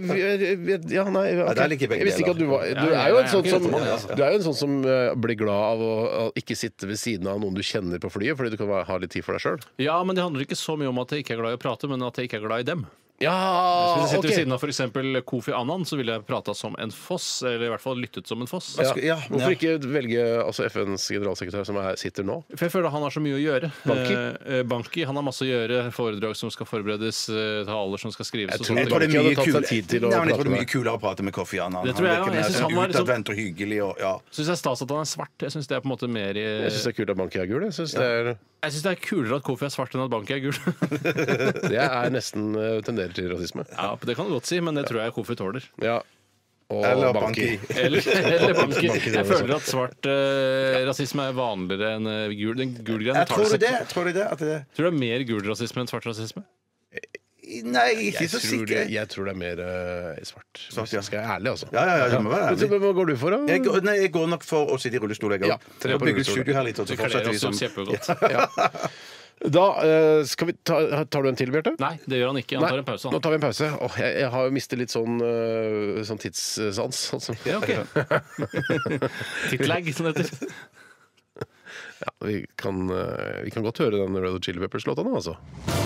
visste ikke at du var Du er jo en sånn som blir glad av å ikke sitte ved siden av noen du kjenner på flyet, fordi du kan ha litt tid for deg sjøl. Ja, men det handler ikke så mye om at jeg ikke er glad i å prate, men at jeg ikke er glad i dem. Ja, Hvis jeg sitter ved siden av for eksempel Kofi Annan, så ville jeg prata som en foss. Eller i hvert fall lyttet som en foss. Hvorfor ikke velge FNs generalsekretær som sitter nå? For jeg føler han har så mye å gjøre. Banki? Han har masse å gjøre. Foredrag som skal forberedes, taler som skal skrives. Jeg tror det er mye kulere å prate med Kofi Annan. Det tror jeg òg. Jeg syns han var utadvendt og hyggelig. Syns jeg er stas at han er svart. Jeg syns det er på en måte mer Jeg syns det er kult at Banki er gul. Jeg syns det er kulere at Kofi er svart enn at Banki er gul. Det er nesten tenderer til rasisme. Ja, det kan du godt si, men det tror jeg Kofi tåler. Ja. Eller Banki. Eller Banki. Jeg føler at svart rasisme er vanligere enn gul. Den gulgreien tar det seg. Tror du det? Tror du det er mer gul rasisme enn svart rasisme? Nei, ikke så sikker. Jeg tror det er mer svart. Skal jeg være ærlig, altså. Ja, det må være ærlig. Hva går du for, da? Jeg går nok for å sitte i rullestol. Jeg bygger studio her litt. Det kler oss kjempegodt. Da skal vi tar du en til, Bjarte? Nei, det gjør han ikke. Han tar en pause. Nå tar vi en pause. Jeg har jo mistet litt sånn tidssans. Ja, ok. Tittlag, som det heter. Ja, vi kan godt høre den Red Hot Chili Peppers-låta nå, altså.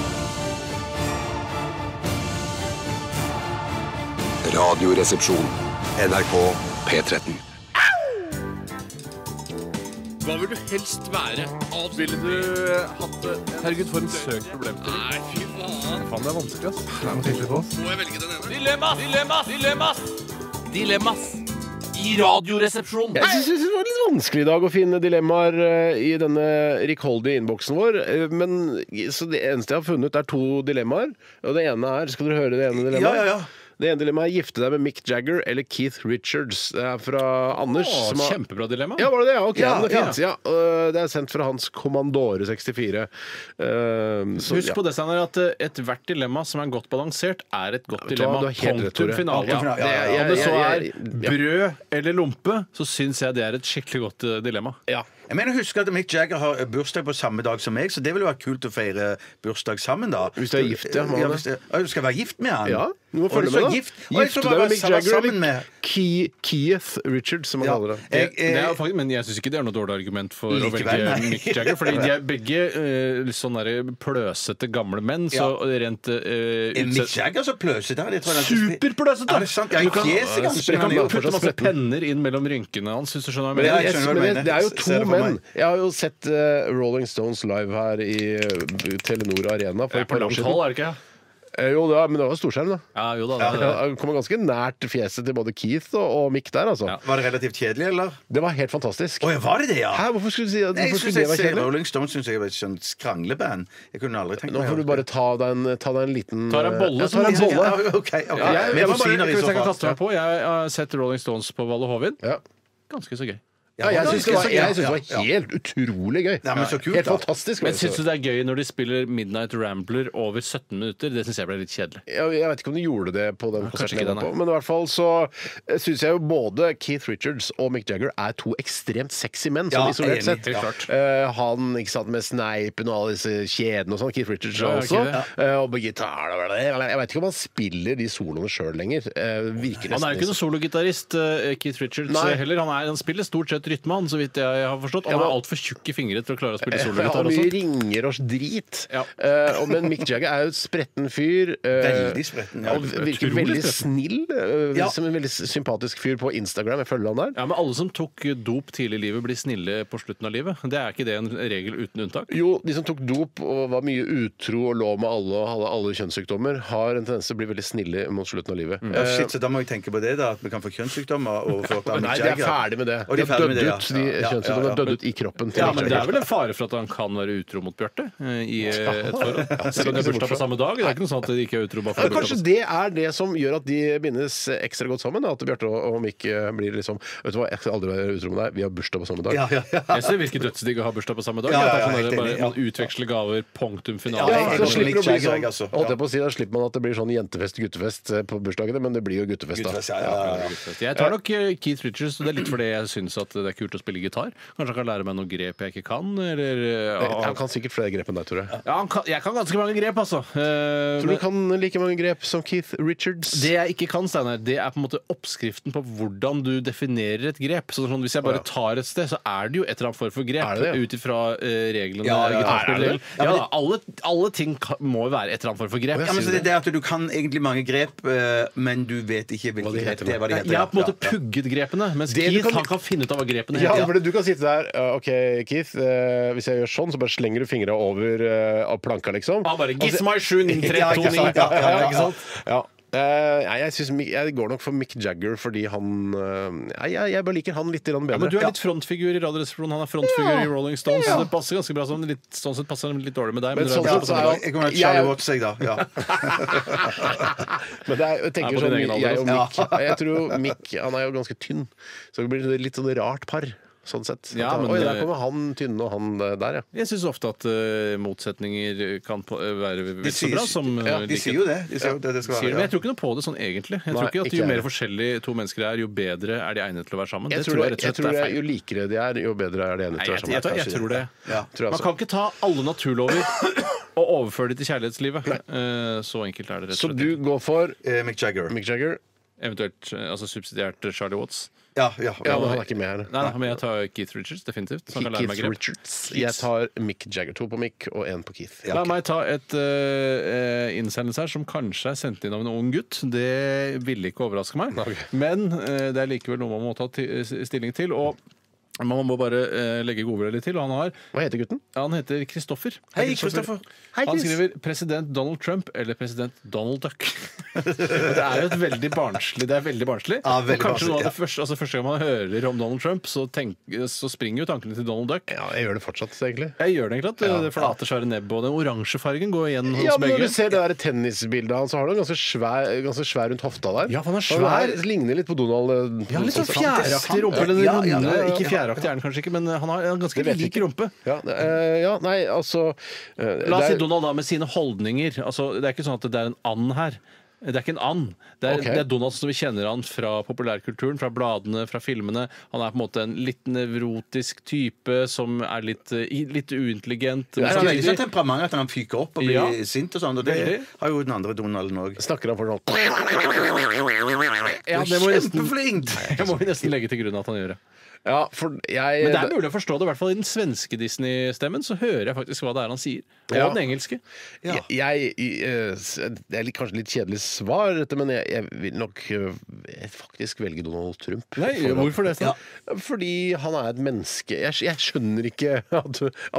Radioresepsjon. NRK P13. Hva vil du helst være? Ville du hatt det? Herregud, for en søk problemstilling. Nei, fy faen. Faen, det er vanskelig, ass. Må jeg velge den ene? Dilemmas i Radioresepsjonen. Jeg synes det var litt vanskelig i dag å finne dilemmaer i denne rikholdige innboksen vår. Så det eneste jeg har funnet er 2 dilemmaer. Og det ene er, skal dere høre det ene dilemmaet? Ja. Det ene dilemmaet er gifte deg med Mick Jagger eller Keith Richards. Det er fra Anders. Kjempebra dilemma. Ja, var det det? Ok, det er fint. Ja, det er sendt fra hans Commandore 64. Husk på det, Steinar, at ethvert dilemma som er godt balansert, er et godt dilemma. Punktum finale. Om det så er brød eller lompe, så syns jeg det er et skikkelig godt dilemma. Ja. Jeg mener, husk at Mick Jagger har bursdag på samme dag som meg, så det vil jo være kult å feire bursdag sammen, da. Hvis du er gift, ja. Du skal være gift med han? Ja, du må følge med, da. Gifte deg med Mick Jagger eller Keith Richards, som man kaller det. Faktisk, men jeg syns ikke det er noe dårlig argument for å velge Mick Jagger, fordi de er begge sånn pløsete gamle menn, så rent Mick Jagger så pløsete? Superpløsete! Ja, det er sant. Jeg kan putte masse penner inn mellom rynkene hans, hvis du skjønner hva jeg mener. Det er jo to menn. Jeg har jo sett Rolling Stones live her i Telenor Arena for et par år siden. Er det ikke? Jo, men det var storskjerm, da. Ja, jo da. Han kommer ganske nært fjeset til både Keith og Mick der, altså. Ja. Var det relativt kjedelig, eller? Det var helt fantastisk. Var det det, ja? Hæ, hvorfor skulle du si det? Hvorfor skulle det være kjedelig? Rolling Stones synes jeg var et sånt skrangleband. Jeg kunne aldri tenkt meg. Nå får du bare ta deg en liten... Ta deg en bolle. Okay. Hvis jeg kan kaste meg på, jeg har sett Rolling Stones på Valle Hovin. Ganske så gøy. Jeg synes det var helt utrolig gøy. Ja, men så kult, helt fantastisk. Men syns du det er gøy når de spiller Midnight Rambler over 17 minutter? Det syns jeg ble litt kjedelig. Jeg vet ikke om de gjorde det på den konserten, men i hvert fall så syns jeg jo både Keith Richards og Mick Jagger er to ekstremt sexy menn, sånn isolert sett. Han ikke sant, med sneipen og alle disse kjedene og sånn, Keith Richards også, og på gitar. Jeg vet ikke om han spiller de soloene sjøl lenger. Han er jo ikke noen sologitarist, Keith Richards heller. Han spiller stort sett rytmemann, så vidt jeg har forstått. Han har altfor tjukke fingre til å klare å spille sologitar også. Mye ringer og drit. Men Mick Jagger er jo et spretten fyr. Veldig spretten, og virker veldig snill. Som en veldig sympatisk fyr på Instagram. Jeg følger han der. Ja, men alle som tok dop tidlig i livet, blir snille på slutten av livet. Det er ikke det en regel uten unntak? Jo, de som tok dop og var mye utro og lå med alle og hadde alle kjønnssykdommer, har en tendens til å bli veldig snille mot slutten av livet. Så da må jeg tenke på det, da, at vi kan få kjønnssykdommer og få Nei, de er ferdig med det. Og de er ferdig med det. Kjønnssykdommer er dødd ut i kroppen. Men det er vel en fare for at han kan være utro mot Bjarte i et forhold? Selv om de har bursdag på samme dag? Det er ikke noe sånn at de ikke er utro bare for Kanskje det er det som gjør at de bindes ekstra godt sammen? At Bjarte og Mick blir liksom Vet du hva, jeg skal aldri være utro med deg. Vi har bursdag på samme dag. Jeg synes det virker dødsdigg å ha bursdag på samme dag. Man utveksler gaver, punktum finale. Så slipper det å bli sånn, holdt jeg på å si, da slipper man at det blir sånn jentefest, guttefest på bursdagene, men det blir jo guttefest da. Jeg tar nok Keith Richards, og det er litt fordi jeg syns at det er kult å spille gitar. Kanskje han kan lære meg noen grep jeg ikke kan? Han kan sikkert flere grep enn deg, tror jeg. Ja, jeg kan ganske mange grep, altså. Tror du kan like mange grep som Keith Richards? Det jeg ikke kan, Steinar, det er på en måte oppskriften på hvordan du definerer et grep. Sånn, hvis jeg bare tar et sted, så er det jo et eller annet form for grep. Ut ifra reglene. Alle ting må jo være et eller annet form for grep. Men så det er at du kan egentlig mange grep, men du vet ikke hvilke grep det er. Jeg har på en måte pugget grepene, mens Keith han kan finne ut av hva grepene heter. Ja, for du kan sitte der OK, Keith, hvis jeg gjør sånn, så bare slenger du fingra over av planka, liksom. Bare giss meg 7, 9, 3, 2, 9. Ikke sant? Ja. Jeg går nok for Mick Jagger fordi han jeg bare liker han litt bedre. Men du er litt frontfigur i Radioresepsjonen. Han er frontfigur i Rolling Stones. Så det passer ganske bra sånn. Sånn sett passer det litt dårlig med deg. Men sånn sett jeg kommer til Charlie Watts, jeg, da. Men jeg tenker sånn, jeg og Mick jeg tror Mick, han er jo ganske tynn, så det blir litt sånn rart par. Sånn sett. Der kommer han tynne og han der, Jeg syns ofte at motsetninger kan være vel så bra som de sier jo det. Men jeg tror ikke noe på det sånn egentlig. Jeg tror ikke at jo mer forskjellige to mennesker er, jo bedre er de egnet til å være sammen. Jeg tror jo likere de er, jo bedre er de egnet til å være sammen. Jeg tror det. Man kan ikke ta alle naturlover og overføre de til kjærlighetslivet. Så enkelt er det rett og slett. Så du går for Mick Jagger. Eventuelt subsidiært Charlie Watts. Ja, men han er ikke med her. Nei, men jeg tar Keith Richards, definitivt. Keith Richards. Jeg tar Mick Jagger. 2 på Mick og 1 på Keith. La meg ta et innsendelse her som kanskje er sendt inn av en ung gutt. Det ville ikke overraske meg. Men det er likevel noe man må ta stilling til. Og man må bare legge godvilje litt til. Og hva heter gutten? Han heter Kristoffer. Hei, Kristoffer. Han skriver 'president Donald Trump' eller 'president Donald Duck'. Det er jo et veldig barnslig. Det er veldig barnslig. Og kanskje noe av det første gang man hører om Donald Trump, så springer jo tankene til Donald Duck. Ja, jeg gjør det fortsatt, egentlig. Jeg gjør det egentlig. Det flate, svære nebbet og den oransje fargen går igjen hos begge. Men når du ser det der tennisbildet hans, så har du en ganske svær rundt hofta der. Ja, han er svær. Han ligner litt på Donald. Ja, litt sånn fjæraktig rumpe. Ikke fjæraktig er han kanskje ikke, men han har en ganske lik rumpe. Nei, altså La oss si Donald da med sine holdninger. Altså, det er ikke sånn at det er en and her. Det er ikke en and. Det er Donald som vi kjenner han fra populærkulturen, fra bladene, fra filmene. Han er på en måte en litt nevrotisk type som er litt uintelligent. Det er veldig sånn temperament at han fyker opp og blir sint og sånn, og det har jo den andre Donalden òg. Snakker han for sånn Ja, det må vi nesten legge til grunn at han gjør det. Ja, men det er mulig å forstå det. I hvert fall i den svenske Disney-stemmen så hører jeg faktisk hva det er han sier. Og den engelske. Det er kanskje litt kjedelig svar, men jeg vil nok faktisk velge Donald Trump. Nei, hvorfor det? Ja, fordi han er et menneske. Jeg skjønner ikke at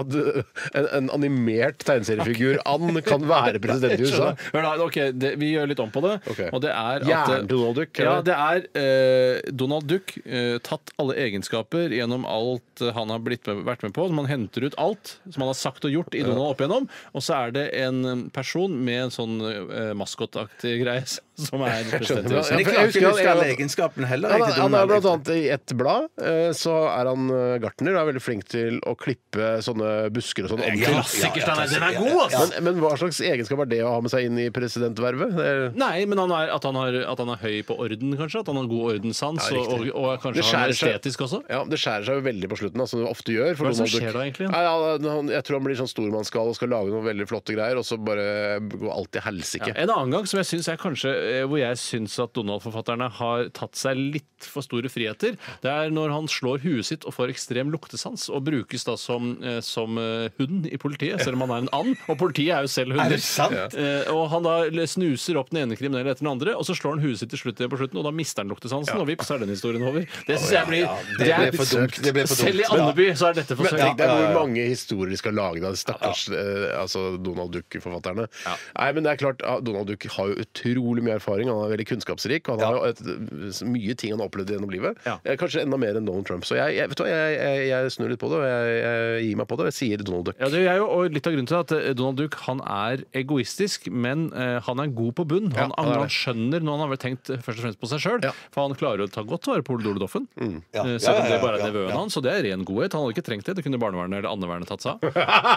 en animert tegneseriefigur kan være president i USA. Vi gjør litt om på det. Og det er at Donald Duck. Ja, det er Donald Duck tatt alle egenskaper gjennom alt han har vært med på. Man henter ut alt som han har sagt og gjort i Donald opp igjennom, og så er det en person med en sånn maskotaktig greie som er president. Men jeg klarer ikke å huske alle egenskapene heller. Han er blant annet i et blad, så er han gartner og er veldig flink til å klippe sånne busker og sånn. Den er god, altså! Men hva slags egenskap er det å ha med seg inn i presidentvervet? Nei, men at han er høy på orden, kanskje. At han har god ordenssans, og kanskje han er estetisk også. Ja, det skjærer seg jo veldig på slutten, som det ofte gjør. Hva er det som skjer da, egentlig? Jeg tror han blir sånn stormannsgal og skal lage noen veldig flotte greier, og så bare går alt i helsike. En annen gang som jeg synes er kanskje hvor jeg syns at Donald-forfatterne har tatt seg litt for store friheter, det er når han slår huet sitt og får ekstrem luktesans, og brukes da som hund i politiet, selv om han er en and, og politiet er jo selv hunder. Er det sant? Og han da snuser opp den ene kriminelle etter den andre, og så slår han huet sitt til slutt på slutten, og da mister han luktesansen, og vips, så er den historien over. Det synes jeg blir det ble for dumt. Selv i Andeby så er dette for søkt. Det er hvor mange historier de skal lage da, stakkars Donald Duck-forfatterne. Nei, men det er klart, Donald Duck har jo utrolig mye erfaring, han er veldig kunnskapsrik, og han har jo mye ting han har opplevd gjennom livet. Kanskje enda mer enn Donald Trump. Så jeg snur litt på det, og jeg gir meg på det, og jeg sier Donald Duck. Ja, det er jo og litt av grunnen til at Donald Duck, han er egoistisk, men han er god på bunn. Han skjønner når han har vel tenkt først og fremst på seg selv, for han klarer å ta godt vare på Ole Doffen. Selv om det bare er nevøen hans, så det er ren godhet. Han hadde ikke trengt det. Det kunne barnevernet eller andevernet tatt seg av.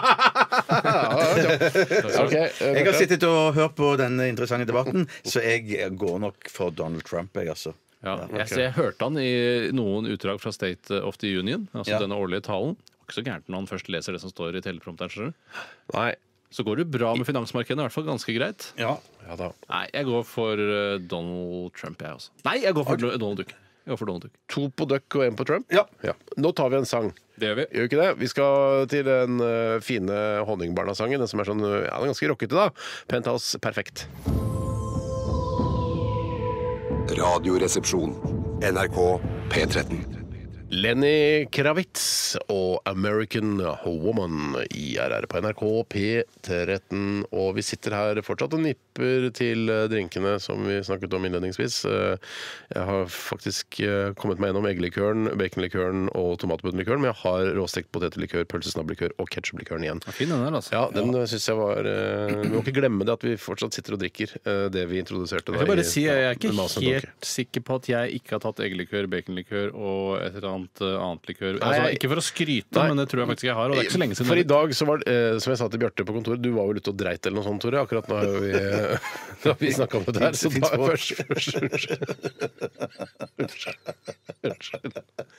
Jeg har sittet og hørt på denne interessante debatten, så jeg går nok for Donald Trump, jeg, altså. Jeg hørte han i noen utdrag fra State of the Union, altså denne årlige talen. Ikke så gærent når han først leser det som står i teleprompteren. Nei. Så går det bra med finansmarkedene, i hvert fall ganske greit. Ja da. Nei, jeg går for Donald Trump, jeg også. Nei, jeg går for Donald Duck. To på Duck og en på Trump? Ja. Nå tar vi en sang. Det gjør vi. Gjør ikke det? Vi skal til den fine Honningbarna-sangen, den som er sånn, den er ganske rockete da. Penthouse Perfekt. Radioresepsjon. NRK P13. Lenny Kravitz og American Woman i RR på NRK P13. Og vi sitter her fortsatt og nipper til drinkene som vi snakket om innledningsvis. Jeg har faktisk kommet meg gjennom eggelikøren, baconlikøren og tomatbunlikøren, men jeg har råstekt potetlikør, pølsesnabblikør og ketchuplikøren igjen. Fin den der, altså. Ja, den synes jeg var Vi må ikke glemme det at vi fortsatt sitter og drikker det vi introduserte. Jeg kan bare si, jeg er ikke helt sikker på at jeg ikke har tatt eggelikør, baconlikør og et eller annet likør. Altså, ikke for å skryte, men det tror jeg faktisk jeg har, og det er ikke så lenge siden. For i dag så var det, som jeg sa til Bjarte på kontoret, du var vel ute og dreit eller noe sånt, Tore. Akkurat nå har vi snakket om det der, så da Unnskyld.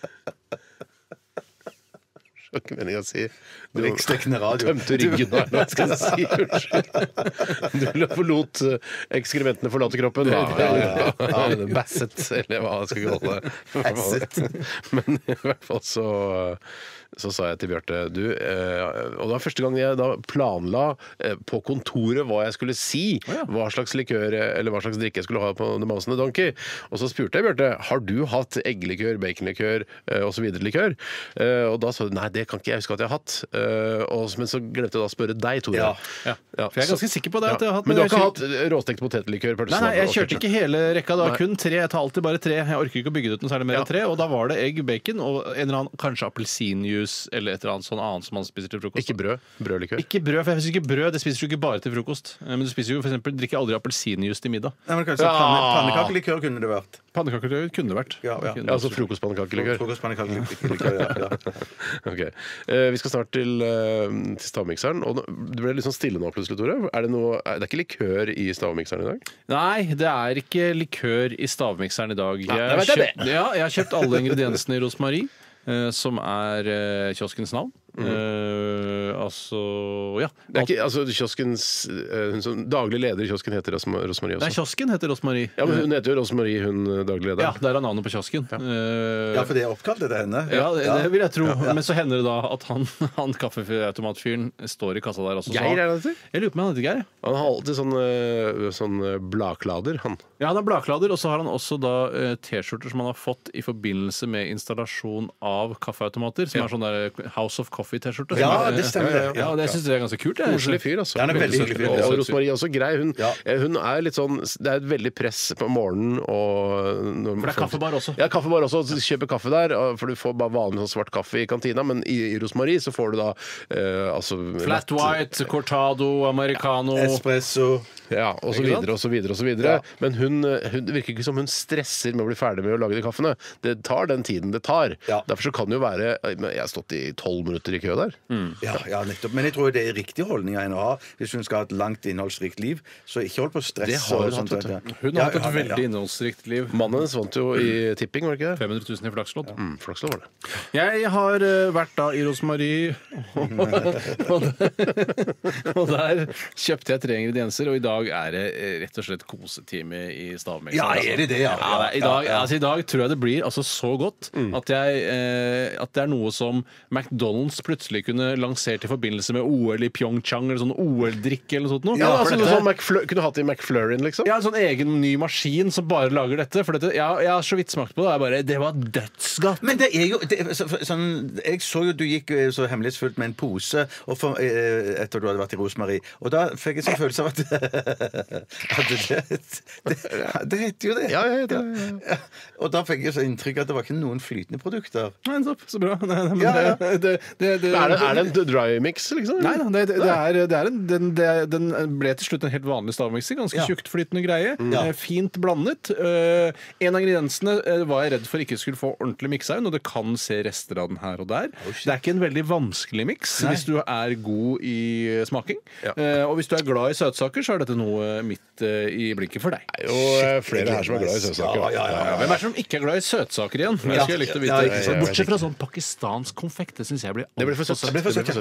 Det var ikke meningen å si. Du tømte ryggen her, hva skal jeg si? Unnskyld. Du forlot ekskrementene forlate kroppen. Basset, eller hva jeg skal kalle det. Men i hvert fall så sa jeg til Bjarte, og det var første gang jeg da planla på kontoret hva jeg skulle si, hva slags likør eller hva slags drikke jeg skulle ha på The Mouse and the Donkey. Og så spurte jeg Bjarte, har du hatt eggelikør, baconlikør og så videre likør? Og da sa du, nei, det kan ikke jeg huske at jeg har hatt. Men så glemte jeg da å spørre deg, Tore. Ja, for jeg er ganske sikker på det. At jeg har hatt, men du har ikke hatt råstekt potetlikør? Nei, jeg kjørte ikke hele rekka, det var kun 3. Jeg tar alltid bare 3. Jeg orker ikke å bygge det ut noe særlig mer enn 3, og da var det egg, bacon og en eller annen, kanskje appelsinjuice eller et eller annet sånn annet som man spiser til frokost. Ikke brød? Brødlikør? Ikke brød, for jeg synes ikke brød, det spiser du ikke bare til frokost. Men du spiser jo for eksempel, drikker aldri appelsinjuice til middag. Nei, men kanskje pannekakelikør kunne det vært. Pannekakelikør kunne det vært. Ja. Altså frokostpannekakelikør. Frokostpannekakelikør, ja. Ok. Vi skal snart til stavmikseren. Og det ble litt sånn stille nå plutselig, Tore. Det er ikke likør i stavmikseren i dag? Nei, det er ikke likør i stavmikseren i dag. Jeg har kjøpt alle ingrediensene i rosmarin, som er kioskens navn. Altså, ja. Det er ikke, altså kioskens hun som daglig leder i kiosken heter Rosmarie også. Nei, kiosken heter Rosmarie. Ja, men hun heter jo Rosmarie, hun daglig leder. Ja, der er navnet på kiosken. Ja, for det er oppkalt etter henne. Ja, det vil jeg tro. Men så hender det da at han kaffeautomatfyren står i kassa der også. Geir, er det det? Jeg lurer på om han heter Geir. Han har alltid sånn bladklader, han. Ja, han har bladklader, og så har han også da T-skjorter som han har fått i forbindelse med installasjon av kaffeautomater, som er sånn der House of Coffee-T-skjorte. Ja, det stemmer. Ja, det synes jeg er ganske kult. Koselig fyr, altså. Ja, han er veldig hyggelig fyr. Og Rosmarie er også grei. Hun er litt sånn, det er et veldig press på morgenen. For det er kaffebar også. Ja, kaffebar også. Så kjøper kaffe der, for du får bare vanlig sånn svart kaffe i kantina, men i Rosmarie så får du da Flat white, cortado, americano, espresso. Ja, og så videre, og så videre, og så videre. Men hun virker ikke som hun stresser med å bli ferdig med å lage de kaffene. Det tar den tiden det tar. Derfor så kan det jo være jeg har stått i 12 minutter i kø der. Ja, nettopp. Men jeg tror det er riktig holdning å ha hvis hun skal ha et langt, innholdsrikt liv. Så ikke hold på stress. Det har hun og sånt. hatt. Hun har hatt et veldig innholdsrikt liv. Mannen hennes vant jo i tipping, var det ikke det? 500 000 i flakslodd. Flakslodd var det. Jeg har vært da i Rosmarie, og der kjøpte jeg 3 ingredienser, og i dag er det rett og slett kosetime i stavmikseren. Ja, er det det? Ja. I dag tror jeg det blir altså så godt at det er noe som McDonald's plutselig kunne lansert i forbindelse med OL i Pyeongchang, eller sånn OL-drikke eller noe sånt. Ja, altså sånn kunne hatt det i McFlurryen, liksom? Ja, en sånn egen ny maskin som bare lager dette. For dette, jeg har så vidt smakt på det. Det var dødsgodt. Men det er jo sånn, jeg så jo du gikk så hemmelighetsfullt med en pose etter du hadde vært i Rosmarie, og da fikk jeg sånn følelse av det heter jo det. Ja. Og da fikk jeg så inntrykk at det var ikke noen flytende produkter. Nei, så bra. Er det en dry mix, liksom? Nei, den ble til slutt en helt vanlig stavmikser. Ganske tjukt flytende greie. Fint blandet. En av ingrediensene var jeg redd for ikke skulle få ordentlig miksa inn, og det kan se rester av den her og der. Det er ikke en veldig vanskelig miks hvis du er god i smaking. Og hvis du er glad i søtsaker, så er dette noe midt i blikket for deg. Det er jo flere her som er glad i søtsaker. Hvem er det som ikke er glad i søtsaker igjen? Jeg skulle likt å vite. Bortsett fra sånn pakistansk konfekt. Det synes jeg blir for søtt.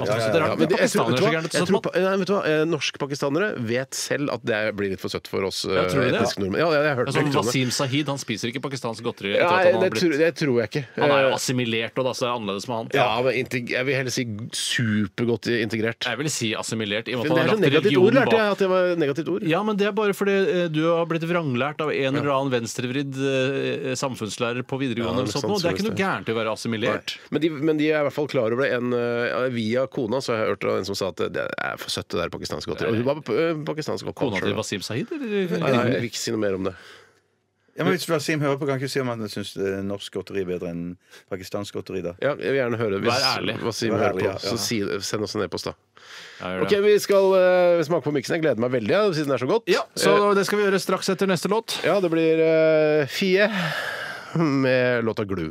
Norsk-pakistanere vet selv at det blir litt for søtt for oss etniske nordmenn. Ja, jeg har hørt det. Wasim Sahid, han spiser ikke pakistansk godteri. Det tror jeg ikke. Han er jo assimilert, og da er det annerledes med han. Ja, men jeg vil heller si supergodt integrert. Jeg vil si assimilert. Det er så negativt ord, lærte jeg at det var negativt ord. Ja, men det er bare fordi du har blitt vranglært av en eller annen venstrevridd samfunnslærer på videregående eller sånt noe. Det er ikke noe gærent å være assimilert. Men de er i hvert fall klar over det. Via kona så har jeg hørt en som sa at det er for søtt det der pakistansk godteri. Og hun var pakistansk godteri. Kona til Wasim Sahid? Nei, jeg vil ikke si noe mer om det. Ja, men hvis Wasim hører på, kan ikke si om han syns norsk godteri er bedre enn pakistansk godteri, da. Ja, jeg vil gjerne høre. Vær ærlig. Wasim hører på, så send oss en e-post, da. Ok, vi skal smake på miksen. Jeg gleder meg veldig, siden det er så godt. Ja, så det skal vi gjøre straks etter neste låt. Ja, det blir Fie med låta Glu.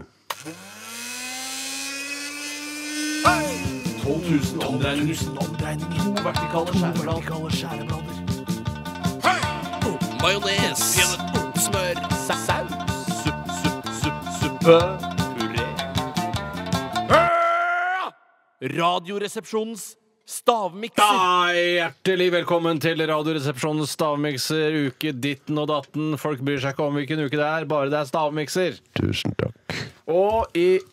12 000 omdreininger. 2 vertikale skjæreblader. Majones. Smør. Saus. Suppe. Puré. Radioresepsjonens stavmikser. Hjertelig velkommen til Radioresepsjonens stavmikser. Uke ditten og datten. Folk bryr seg ikke om hvilken uke det er, bare det er stavmikser. Tusen takk. Og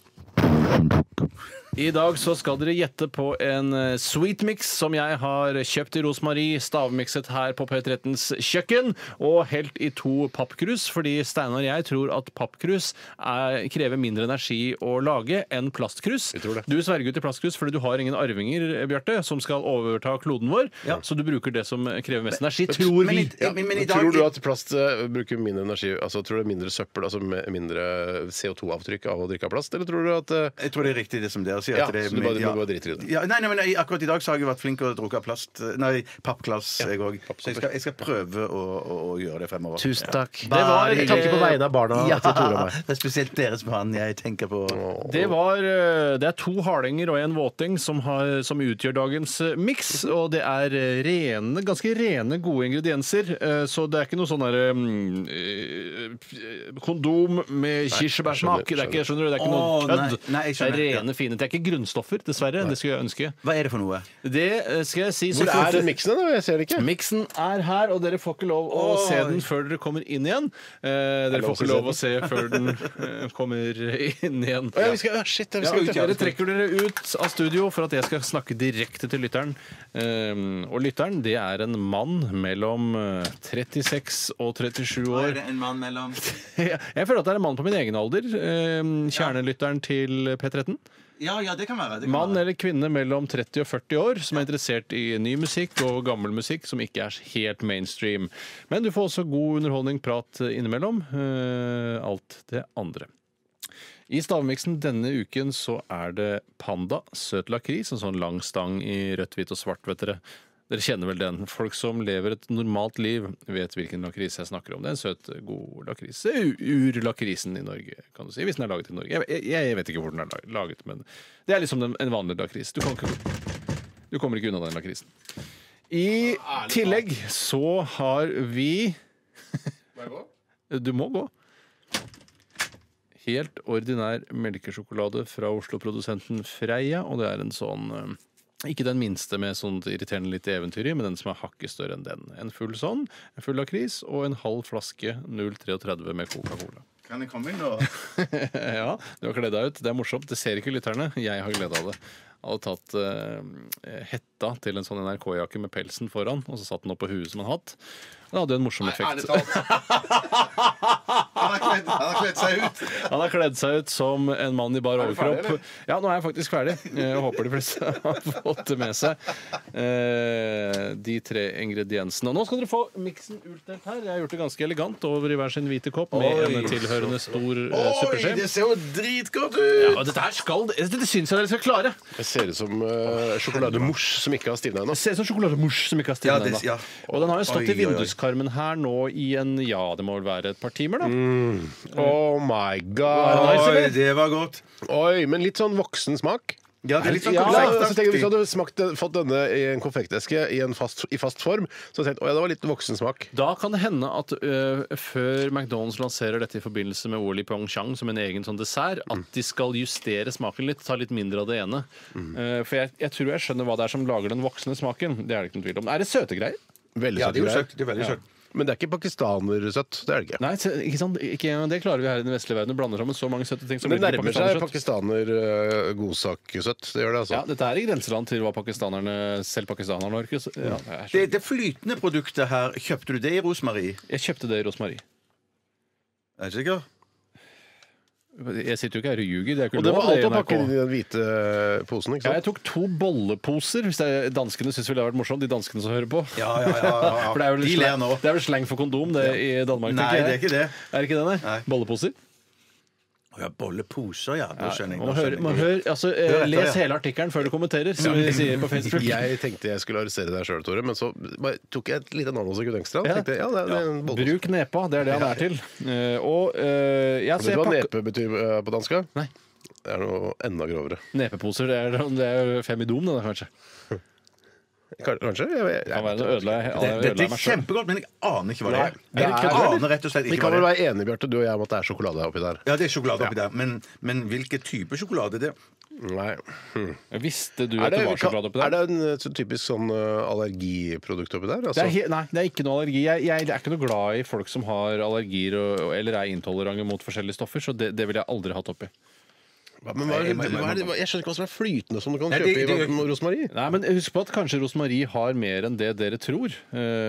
i dag så skal dere gjette på en sweet mix som jeg har kjøpt i Rosmarie, stavmikset her på P13s kjøkken, og helt i 2 pappkrus, fordi Steinar og jeg tror at pappkrus krever mindre energi å lage enn plastkrus. Du sverger ut i plastkrus fordi du har ingen arvinger, Bjarte, som skal overta kloden vår, så du bruker det som krever mest energi, tror vi. Tror du at plast bruker mindre energi, altså tror du det er mindre søppel, altså mindre CO2-avtrykk av å drikke av plast, eller tror du at Jeg tror det er riktig det som dere si at det så du bare driter i det? Ja, nei, men akkurat i dag så har jeg vært flink til å drukke pappglass, jeg òg. Så jeg skal prøve å gjøre det fremover. Tusen takk. Det var tanke på vegne av barna til Tore og meg. Det er spesielt deres barn jeg tenker på. Det er 2 hardinger og 1 våting som utgjør dagens miks, og det er ganske rene, gode ingredienser. Så det er ikke noe sånn kondom med kirsebærsmak. Det er ikke, skjønner du, det er ikke noe kødd. Det er rene, fine. Det er ikke grunnstoffer, dessverre. Det skulle jeg ønske. Hva er det for noe? Det skal jeg si. Hvor er den miksen, da? Jeg ser det ikke. Miksen er her, og dere får ikke lov å se den før dere kommer inn igjen. Dere får ikke lov å se før den kommer inn igjen. Dere trekker dere ut av studio for at jeg skal snakke direkte til lytteren. Og lytteren, det er en mann mellom 36 og 37 år. Er det en mann mellom? Jeg føler at det er en mann på min egen alder. Kjernelytteren til P13. Ja, det kan være. Mann eller kvinne mellom 30 og 40 år som er interessert i ny musikk og gammel musikk som ikke er helt mainstream. Men du får også god underholdning, prat innimellom. Alt det andre. I stavmiksen denne uken så er det Panda, søt lakris, en sånn lang stang i rødt, hvitt og svart, vet dere. Dere kjenner vel den. Folk som lever et normalt liv vet hvilken lakris jeg snakker om. Det er en søt, god lakris. Urlakrisen i Norge, kan du si, hvis den er laget i Norge. Jeg vet ikke hvor den er laget, men det er liksom en vanlig lakris. Du kommer ikke unna den lakrisen. I tillegg så har vi Du må gå. Helt ordinær melkesjokolade fra Oslo-produsenten Freia, og det er en sånn ikke den minste med sånt irriterende litt eventyr i, men den som er hakket større enn den. En full lakris og en halv flaske 0,33 med Coca-Cola. Kan jeg komme inn nå? Ja, du har kledd deg ut. Det er morsomt. Det ser ikke lytterne. Jeg har glede av det. Jeg hadde tatt hetta til en sånn NRK-jakke med pelsen foran, og så satt den opp på huet som en hatt. Det hadde en morsom effekt. Han har kledd seg ut. Han har kledd seg ut som en mann i bar overkropp. Ja, nå er jeg faktisk ferdig. Jeg håper de fleste har fått det med seg. De 3 ingrediensene. Og nå skal dere få miksen utdelt her. Jeg har gjort det ganske elegant over i hver sin hvite kopp med en tilhørende stor suppeskje. Det ser jo dritgodt ut! Ja, og dette syns jeg dere skal klare. Det ser ut som sjokolademousse som ikke har stivnet ennå. Det ser ut som sjokolademousse som ikke har stivnet ennå. Ja. Og den har jo stått i vinduskarmen her nå i det må vel være et par timer, da. Oh my god. Oi, det var godt. Oi, men litt sånn voksen smak. Ja, det er litt sånn så tenker jeg, hvis du hadde fått denne i en konfekteske i fast form, så tenkte jeg, det var litt voksen smak. Da kan det hende at før McDonald's lanserer dette i forbindelse med OL i Pyeongchang som en egen sånn dessert, at de skal justere smaken litt, ta litt mindre av det ene. For jeg tror jeg skjønner hva det er som lager den voksne smaken. Det er det ikke noe tvil om. Er det søte greier? Veldig søte greier. Det er veldig søtt. Men det er ikke pakistanersøtt. Det er det ikke. Nei, ikke sant? Det klarer vi her i den vestlige verden. Du blander sammen så mange søtte ting. Men det nærmer seg pakistaner godsakesøtt. Det gjør det, altså. Ja, dette er i grenseland til hva selv pakistanerne orker. Ja, det flytende produktet her, kjøpte du det i rosmarie? Jeg kjøpte det i rosmarie. Er du sikker? Jeg sitter jo ikke her og ljuger. Og det var alt å pakke inn i den hvite posen, ikke sant? Ja, jeg tok 2 bolleposer. Hvis danskene syns det har vært morsomt, de danskene som hører på. Ja. For det er vel slang for kondom det i Danmark? Nei, det er ikke det. Er det ikke det, nei? Bolleposer? Ja, bolleposer, ja. Da skjønner jeg. Les hele artikkelen før du kommenterer, som vi sier på Facebook. Jeg tenkte jeg skulle arrestere deg sjøl, Tore, men så tok jeg et lite nanosekund ekstra. Tenkte, bruk nepa, det er det han er til. Vet du hva nepe betyr på dansk? Nei. Det er noe enda grovere. Nepeposer, det er femidom, det da, kanskje. Kanskje? Dette er kjempegodt, men jeg aner ikke hva det er. Jeg aner rett og slett Vi ikke kan hva vel det er. være enige, Bjarte, du og jeg, om at det er sjokolade oppi der. Ja, det er sjokolade oppi der. Men hvilken type sjokolade det er? Nei. Visste du at det var sjokolade oppi der? Er det en typisk sånn allergiprodukt oppi der? Altså? Nei, det er ikke noe allergi. Jeg er ikke noe glad i folk som har allergier eller er intolerante mot forskjellige stoffer, så det ville jeg aldri hatt oppi. Men jeg skjønner ikke hva som er flytende som du kan kjøpe i rosmarie. Nei, men husk på at kanskje rosmarie har mer enn det dere tror.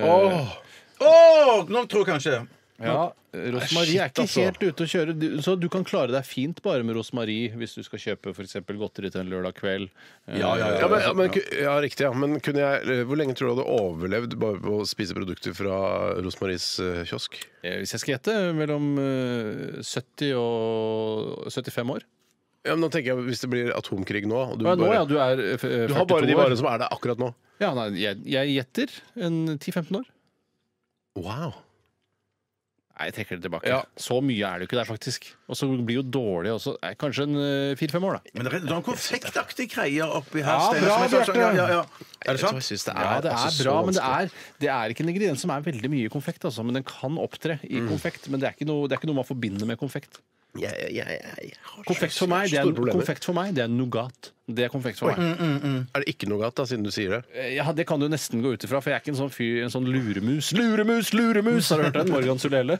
Nå tror jeg kanskje. Ja, rosmarie er ikke helt ute å kjøre. Så du kan klare deg fint bare med rosmarie hvis du skal kjøpe for eksempel godteri til en lørdag kveld. Ja, riktig. Ja. Men hvor lenge tror du hadde overlevd bare på å spise produkter fra Rosmaries kiosk? Hvis jeg skal gjette, mellom 70 og 75 år. Ja, men nå tenker jeg hvis det blir atomkrig nå og Du har bare de varene som er der akkurat nå. Ja, nei, jeg gjetter en 10-15 år. Wow. Nei, jeg trekker det tilbake. Ja. Så mye er det jo ikke der, faktisk. Og så blir jo dårlig også. Kanskje en 4-5 år, da. Men det er noen konfektaktige greier oppi her. Ja, Steinar, bra, som jeg sa, Bjarte. Er det sant? Jeg synes det Ja, det er altså bra, så men vanskelig. det er ikke en ingrediens som er veldig mye i konfekt. Altså. Men den kan opptre i konfekt. Men det er ikke noe man forbinder med konfekt. Jeg har Konfekt for meg, store problemer. det er nougat. Det er konfekt for meg. Er det ikke nougat, da, siden du sier det? Ja, det kan du nesten gå ut ifra, for jeg er ikke en sånn fyr, en sånn luremus. Luremus, luremus! Har du hørt den? Morgan Sulele?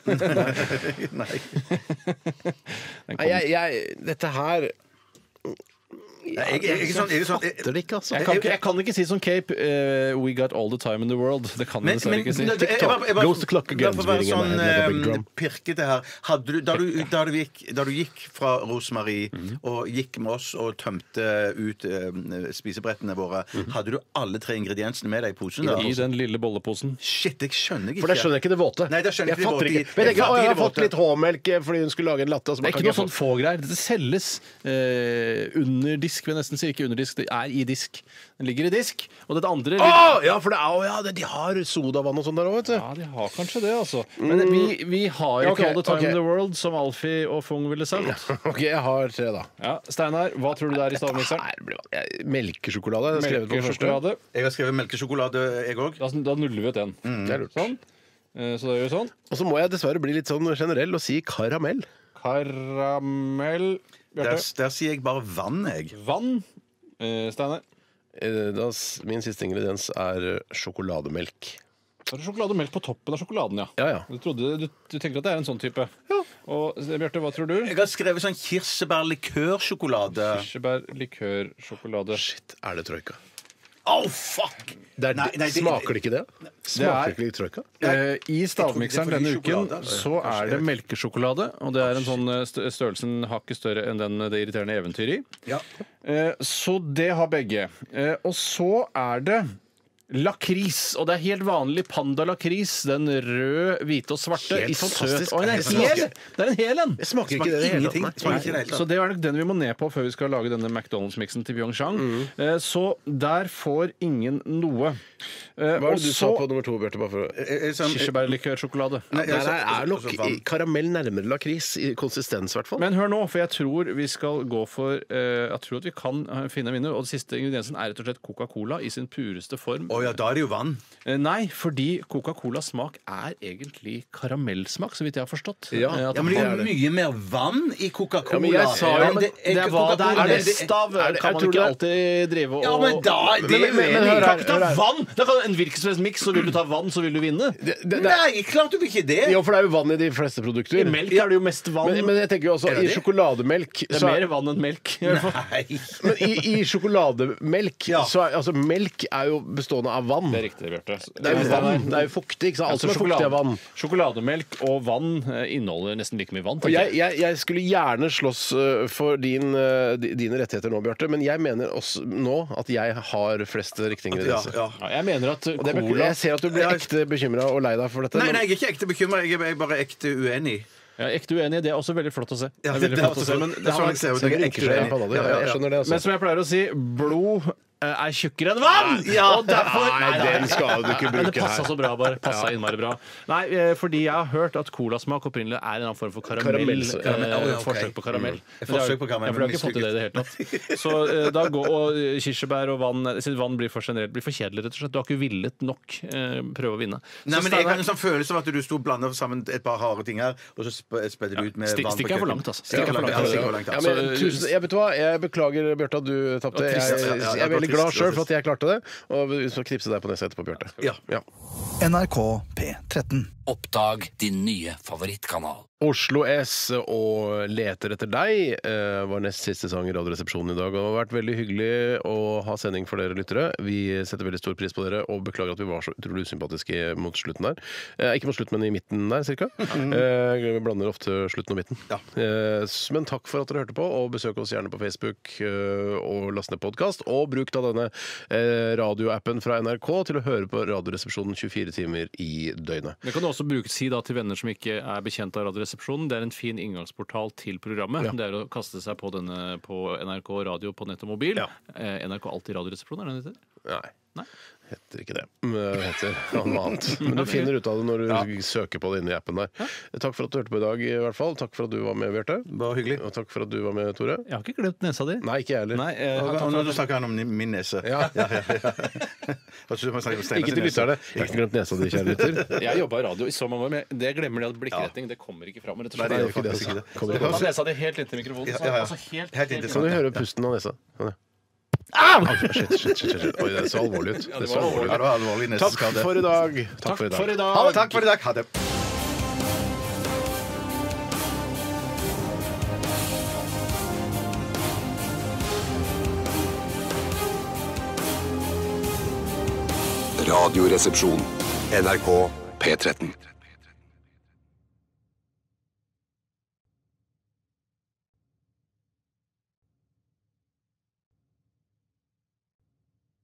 Nei. Dette her Jeg fatter det ikke, altså. Jeg kan ikke si som Cape We got all the time in the world. Det kan jeg dessverre ikke si. Goes the clock again, For å være spinning in my head like a big sånn drum. pirkete her da du gikk fra Rosemarie og gikk med oss og tømte ut spisebrettene våre, hadde du alle 3 ingrediensene med deg i posen? I den lille bolleposen. Shit, jeg skjønner ikke. For det skjønner jeg ikke det våte. Nei, det skjønner jeg ikke det fatter våte. ikke. Men jeg tenker, jeg har fått litt H-melk fordi hun skulle lage en latte. Det er ikke noe sånn få-greier. Dette selges under disk, vil jeg nesten si. Ikke under disk, det er i disk. Den ligger i disk. Og dette andre Ja, for de har sodavann og sånn der òg, vet du. Ja, de har kanskje det, altså. Men vi har jo ikke all the time in the world, som Alfie og Fung ville sagt. OK, jeg har 3, da. Ja, Steinar, hva tror du det er i stavmikseren? Melkesjokolade. Jeg har skrevet på den første. Melkesjokolade. Jeg har skrevet melkesjokolade, jeg òg. Da nuller vi ut den. Det er lurt. Sånn. Så da gjør vi sånn. Og så må jeg dessverre bli litt sånn generell og si karamell. Karamell. Bjarte. Der sier jeg bare vann, jeg. Vann. Steinar. Min siste ingrediens er sjokolademelk. Så er det sjokolademelk på toppen av sjokoladen, ja. Ja. Du tenker at det er en sånn type? Ja. Og Bjarte, hva tror du? Jeg har skrevet sånn kirsebærlikørsjokolade. Kirsebærlikørsjokolade. Shit, er det troika? Oh, fuck! Smaker det ikke det? Smaker ikke litt troika? I stavmikseren denne uken så er det melkesjokolade. Og det er en sånn størrelsen hakket større enn det irriterende eventyret i. Ja. Så det har begge. Og så er det lakris, og det er helt vanlig panda-lakris. Den røde, hvite og svarte. Helt I fantastisk. søt. Oi, det er en hel en! Det smaker ikke det i det hele tatt. Så det er nok den vi må ned på før vi skal lage denne McDonald's-miksen til Pyeongchang. Så der får ingen noe. Hva er det du sa på nummer 2, Bjarte? Bare for Kirsebærlikørsjokolade. Der er nok karamell nærmere lakris i konsistens, i hvert fall. Men hør nå, for jeg tror vi skal gå for jeg tror at vi kan finne en vinner. Og den siste ingrediensen er rett og slett Coca-Cola i sin pureste form. Ja, da er det jo vann. Nei, fordi Coca-Colas smak er egentlig karamellsmak, så vidt jeg har forstått. Ja, men det er jo mye mer vann i Coca-Cola. Ja, men jeg sa jo det er hva det er mest av. Kan man ikke alltid drive og Ja, men da det er Men uenig. hør her. Vann! Da kan en hvilken som helst miks, så vil du ta vann, så vil du vinne. Nei, klart du vil ikke det. Jo, for det er jo vann i de fleste produkter. I melk er det jo mest vann. Men jeg tenker jo også, i sjokolademelk Det er mer vann enn melk. Nei. Men i sjokolademelk så er altså melk er jo bestående av vann. Det er riktig, Bjarte. Det er jo vann. Det er jo fuktig, ikke sant? Alt som er fuktig er vann. Sjokolademelk og vann inneholder nesten like mye vann. Og jeg skulle gjerne slåss for dine rettigheter nå, Bjarte, men jeg mener også nå at jeg har flest riktige ingredienser. Ja. Ja, jeg mener at cola Jeg ser at du blir ekte bekymra og lei deg for dette. Nei, jeg er ikke ekte bekymra. Jeg er bare ekte uenig. Jeg er ekte uenig. Det er også veldig flott å se. Ja, det er veldig flott å se. Men det er sånn jeg ser ut. Jeg er ekte uenig. Jeg skjønner det, altså. Men som jeg pleier å si, blod er tjukkere enn vann! Og derfor Nei, den skal du ikke Men det bruke passa her. så bra, bare. Passa innmari bra. Nei, fordi jeg har hørt at colasmak opprinnelig er en eller annen form for karamell. Forsøk på karamell. Forsøk på karamell. Ja, for de har ikke fått til det i det hele tatt. Så da går og kirsebær og vann siden vann blir for generelt, blir for kjedelig, rett og slett. Du har ikke villet nok prøve å vinne. Nei, men jeg har en sånn følelse av at du sto og blanda sammen et par harde ting her, og så spedde du ut med vann. Stikk er for langt, altså. Stikk er for langt. Ja, men jeg vet du hva, jeg beklager, Bjarte, at du tapte. Jeg er veldig glad sjøl for at jeg klarte det. Og vi skal knipse deg på nesa etterpå, Bjarte. Ja. NRK P13. Oppdag din nye favorittkanal. Oslo S og Leter etter deg var nest siste sang i Radioresepsjonen i dag. Og det har vært veldig hyggelig å ha sending for dere lyttere. Vi setter veldig stor pris på dere og beklager at vi var så utrolig usympatiske mot slutten der. Ikke mot slutten, men i midten der, cirka. Vi blander ofte slutten og midten. Ja. Men takk for at dere hørte på, og besøk oss gjerne på Facebook og last ned podcast. Og bruk da denne radioappen fra NRK til å høre på Radioresepsjonen 24 timer i døgnet. Det kan du også også si da til venner som ikke er bekjent av Radioresepsjonen, det er en fin inngangsportal til programmet. Det er å kaste seg på denne på NRK Radio på nett og mobil. NRK Alltid Radioresepsjonen, er det den heter? Nei. Heter ikke det. Det heter noe annet. Men du finner ut av det når du søker på det inne i appen der. Takk for at du hørte på i dag, i hvert fall. Takk for at du var med, Bjarte. Bare hyggelig. Og takk for at du var med, Tore. Jeg har ikke glemt nesa di. Nei, ikke jeg heller. Og nå snakker han om min nese. Ikke til lytterne. Jeg har ikke glemt nesa di, kjære lytter. Jeg jobba i radio i så mange år, men det glemmer de at blikkretning, det kommer ikke fram. Rett og slett. Nei, det gjør ikke det. Du kan ha nesa di helt inntil mikrofonen. Altså helt inntil. Kan du høre pusten av nesa? Au! Shit. Oi, det er så alvorlig ut. Det så alvorlig ut. Takk for i dag. Takk for i dag. Ha det. Radioresepsjon. NRK P13.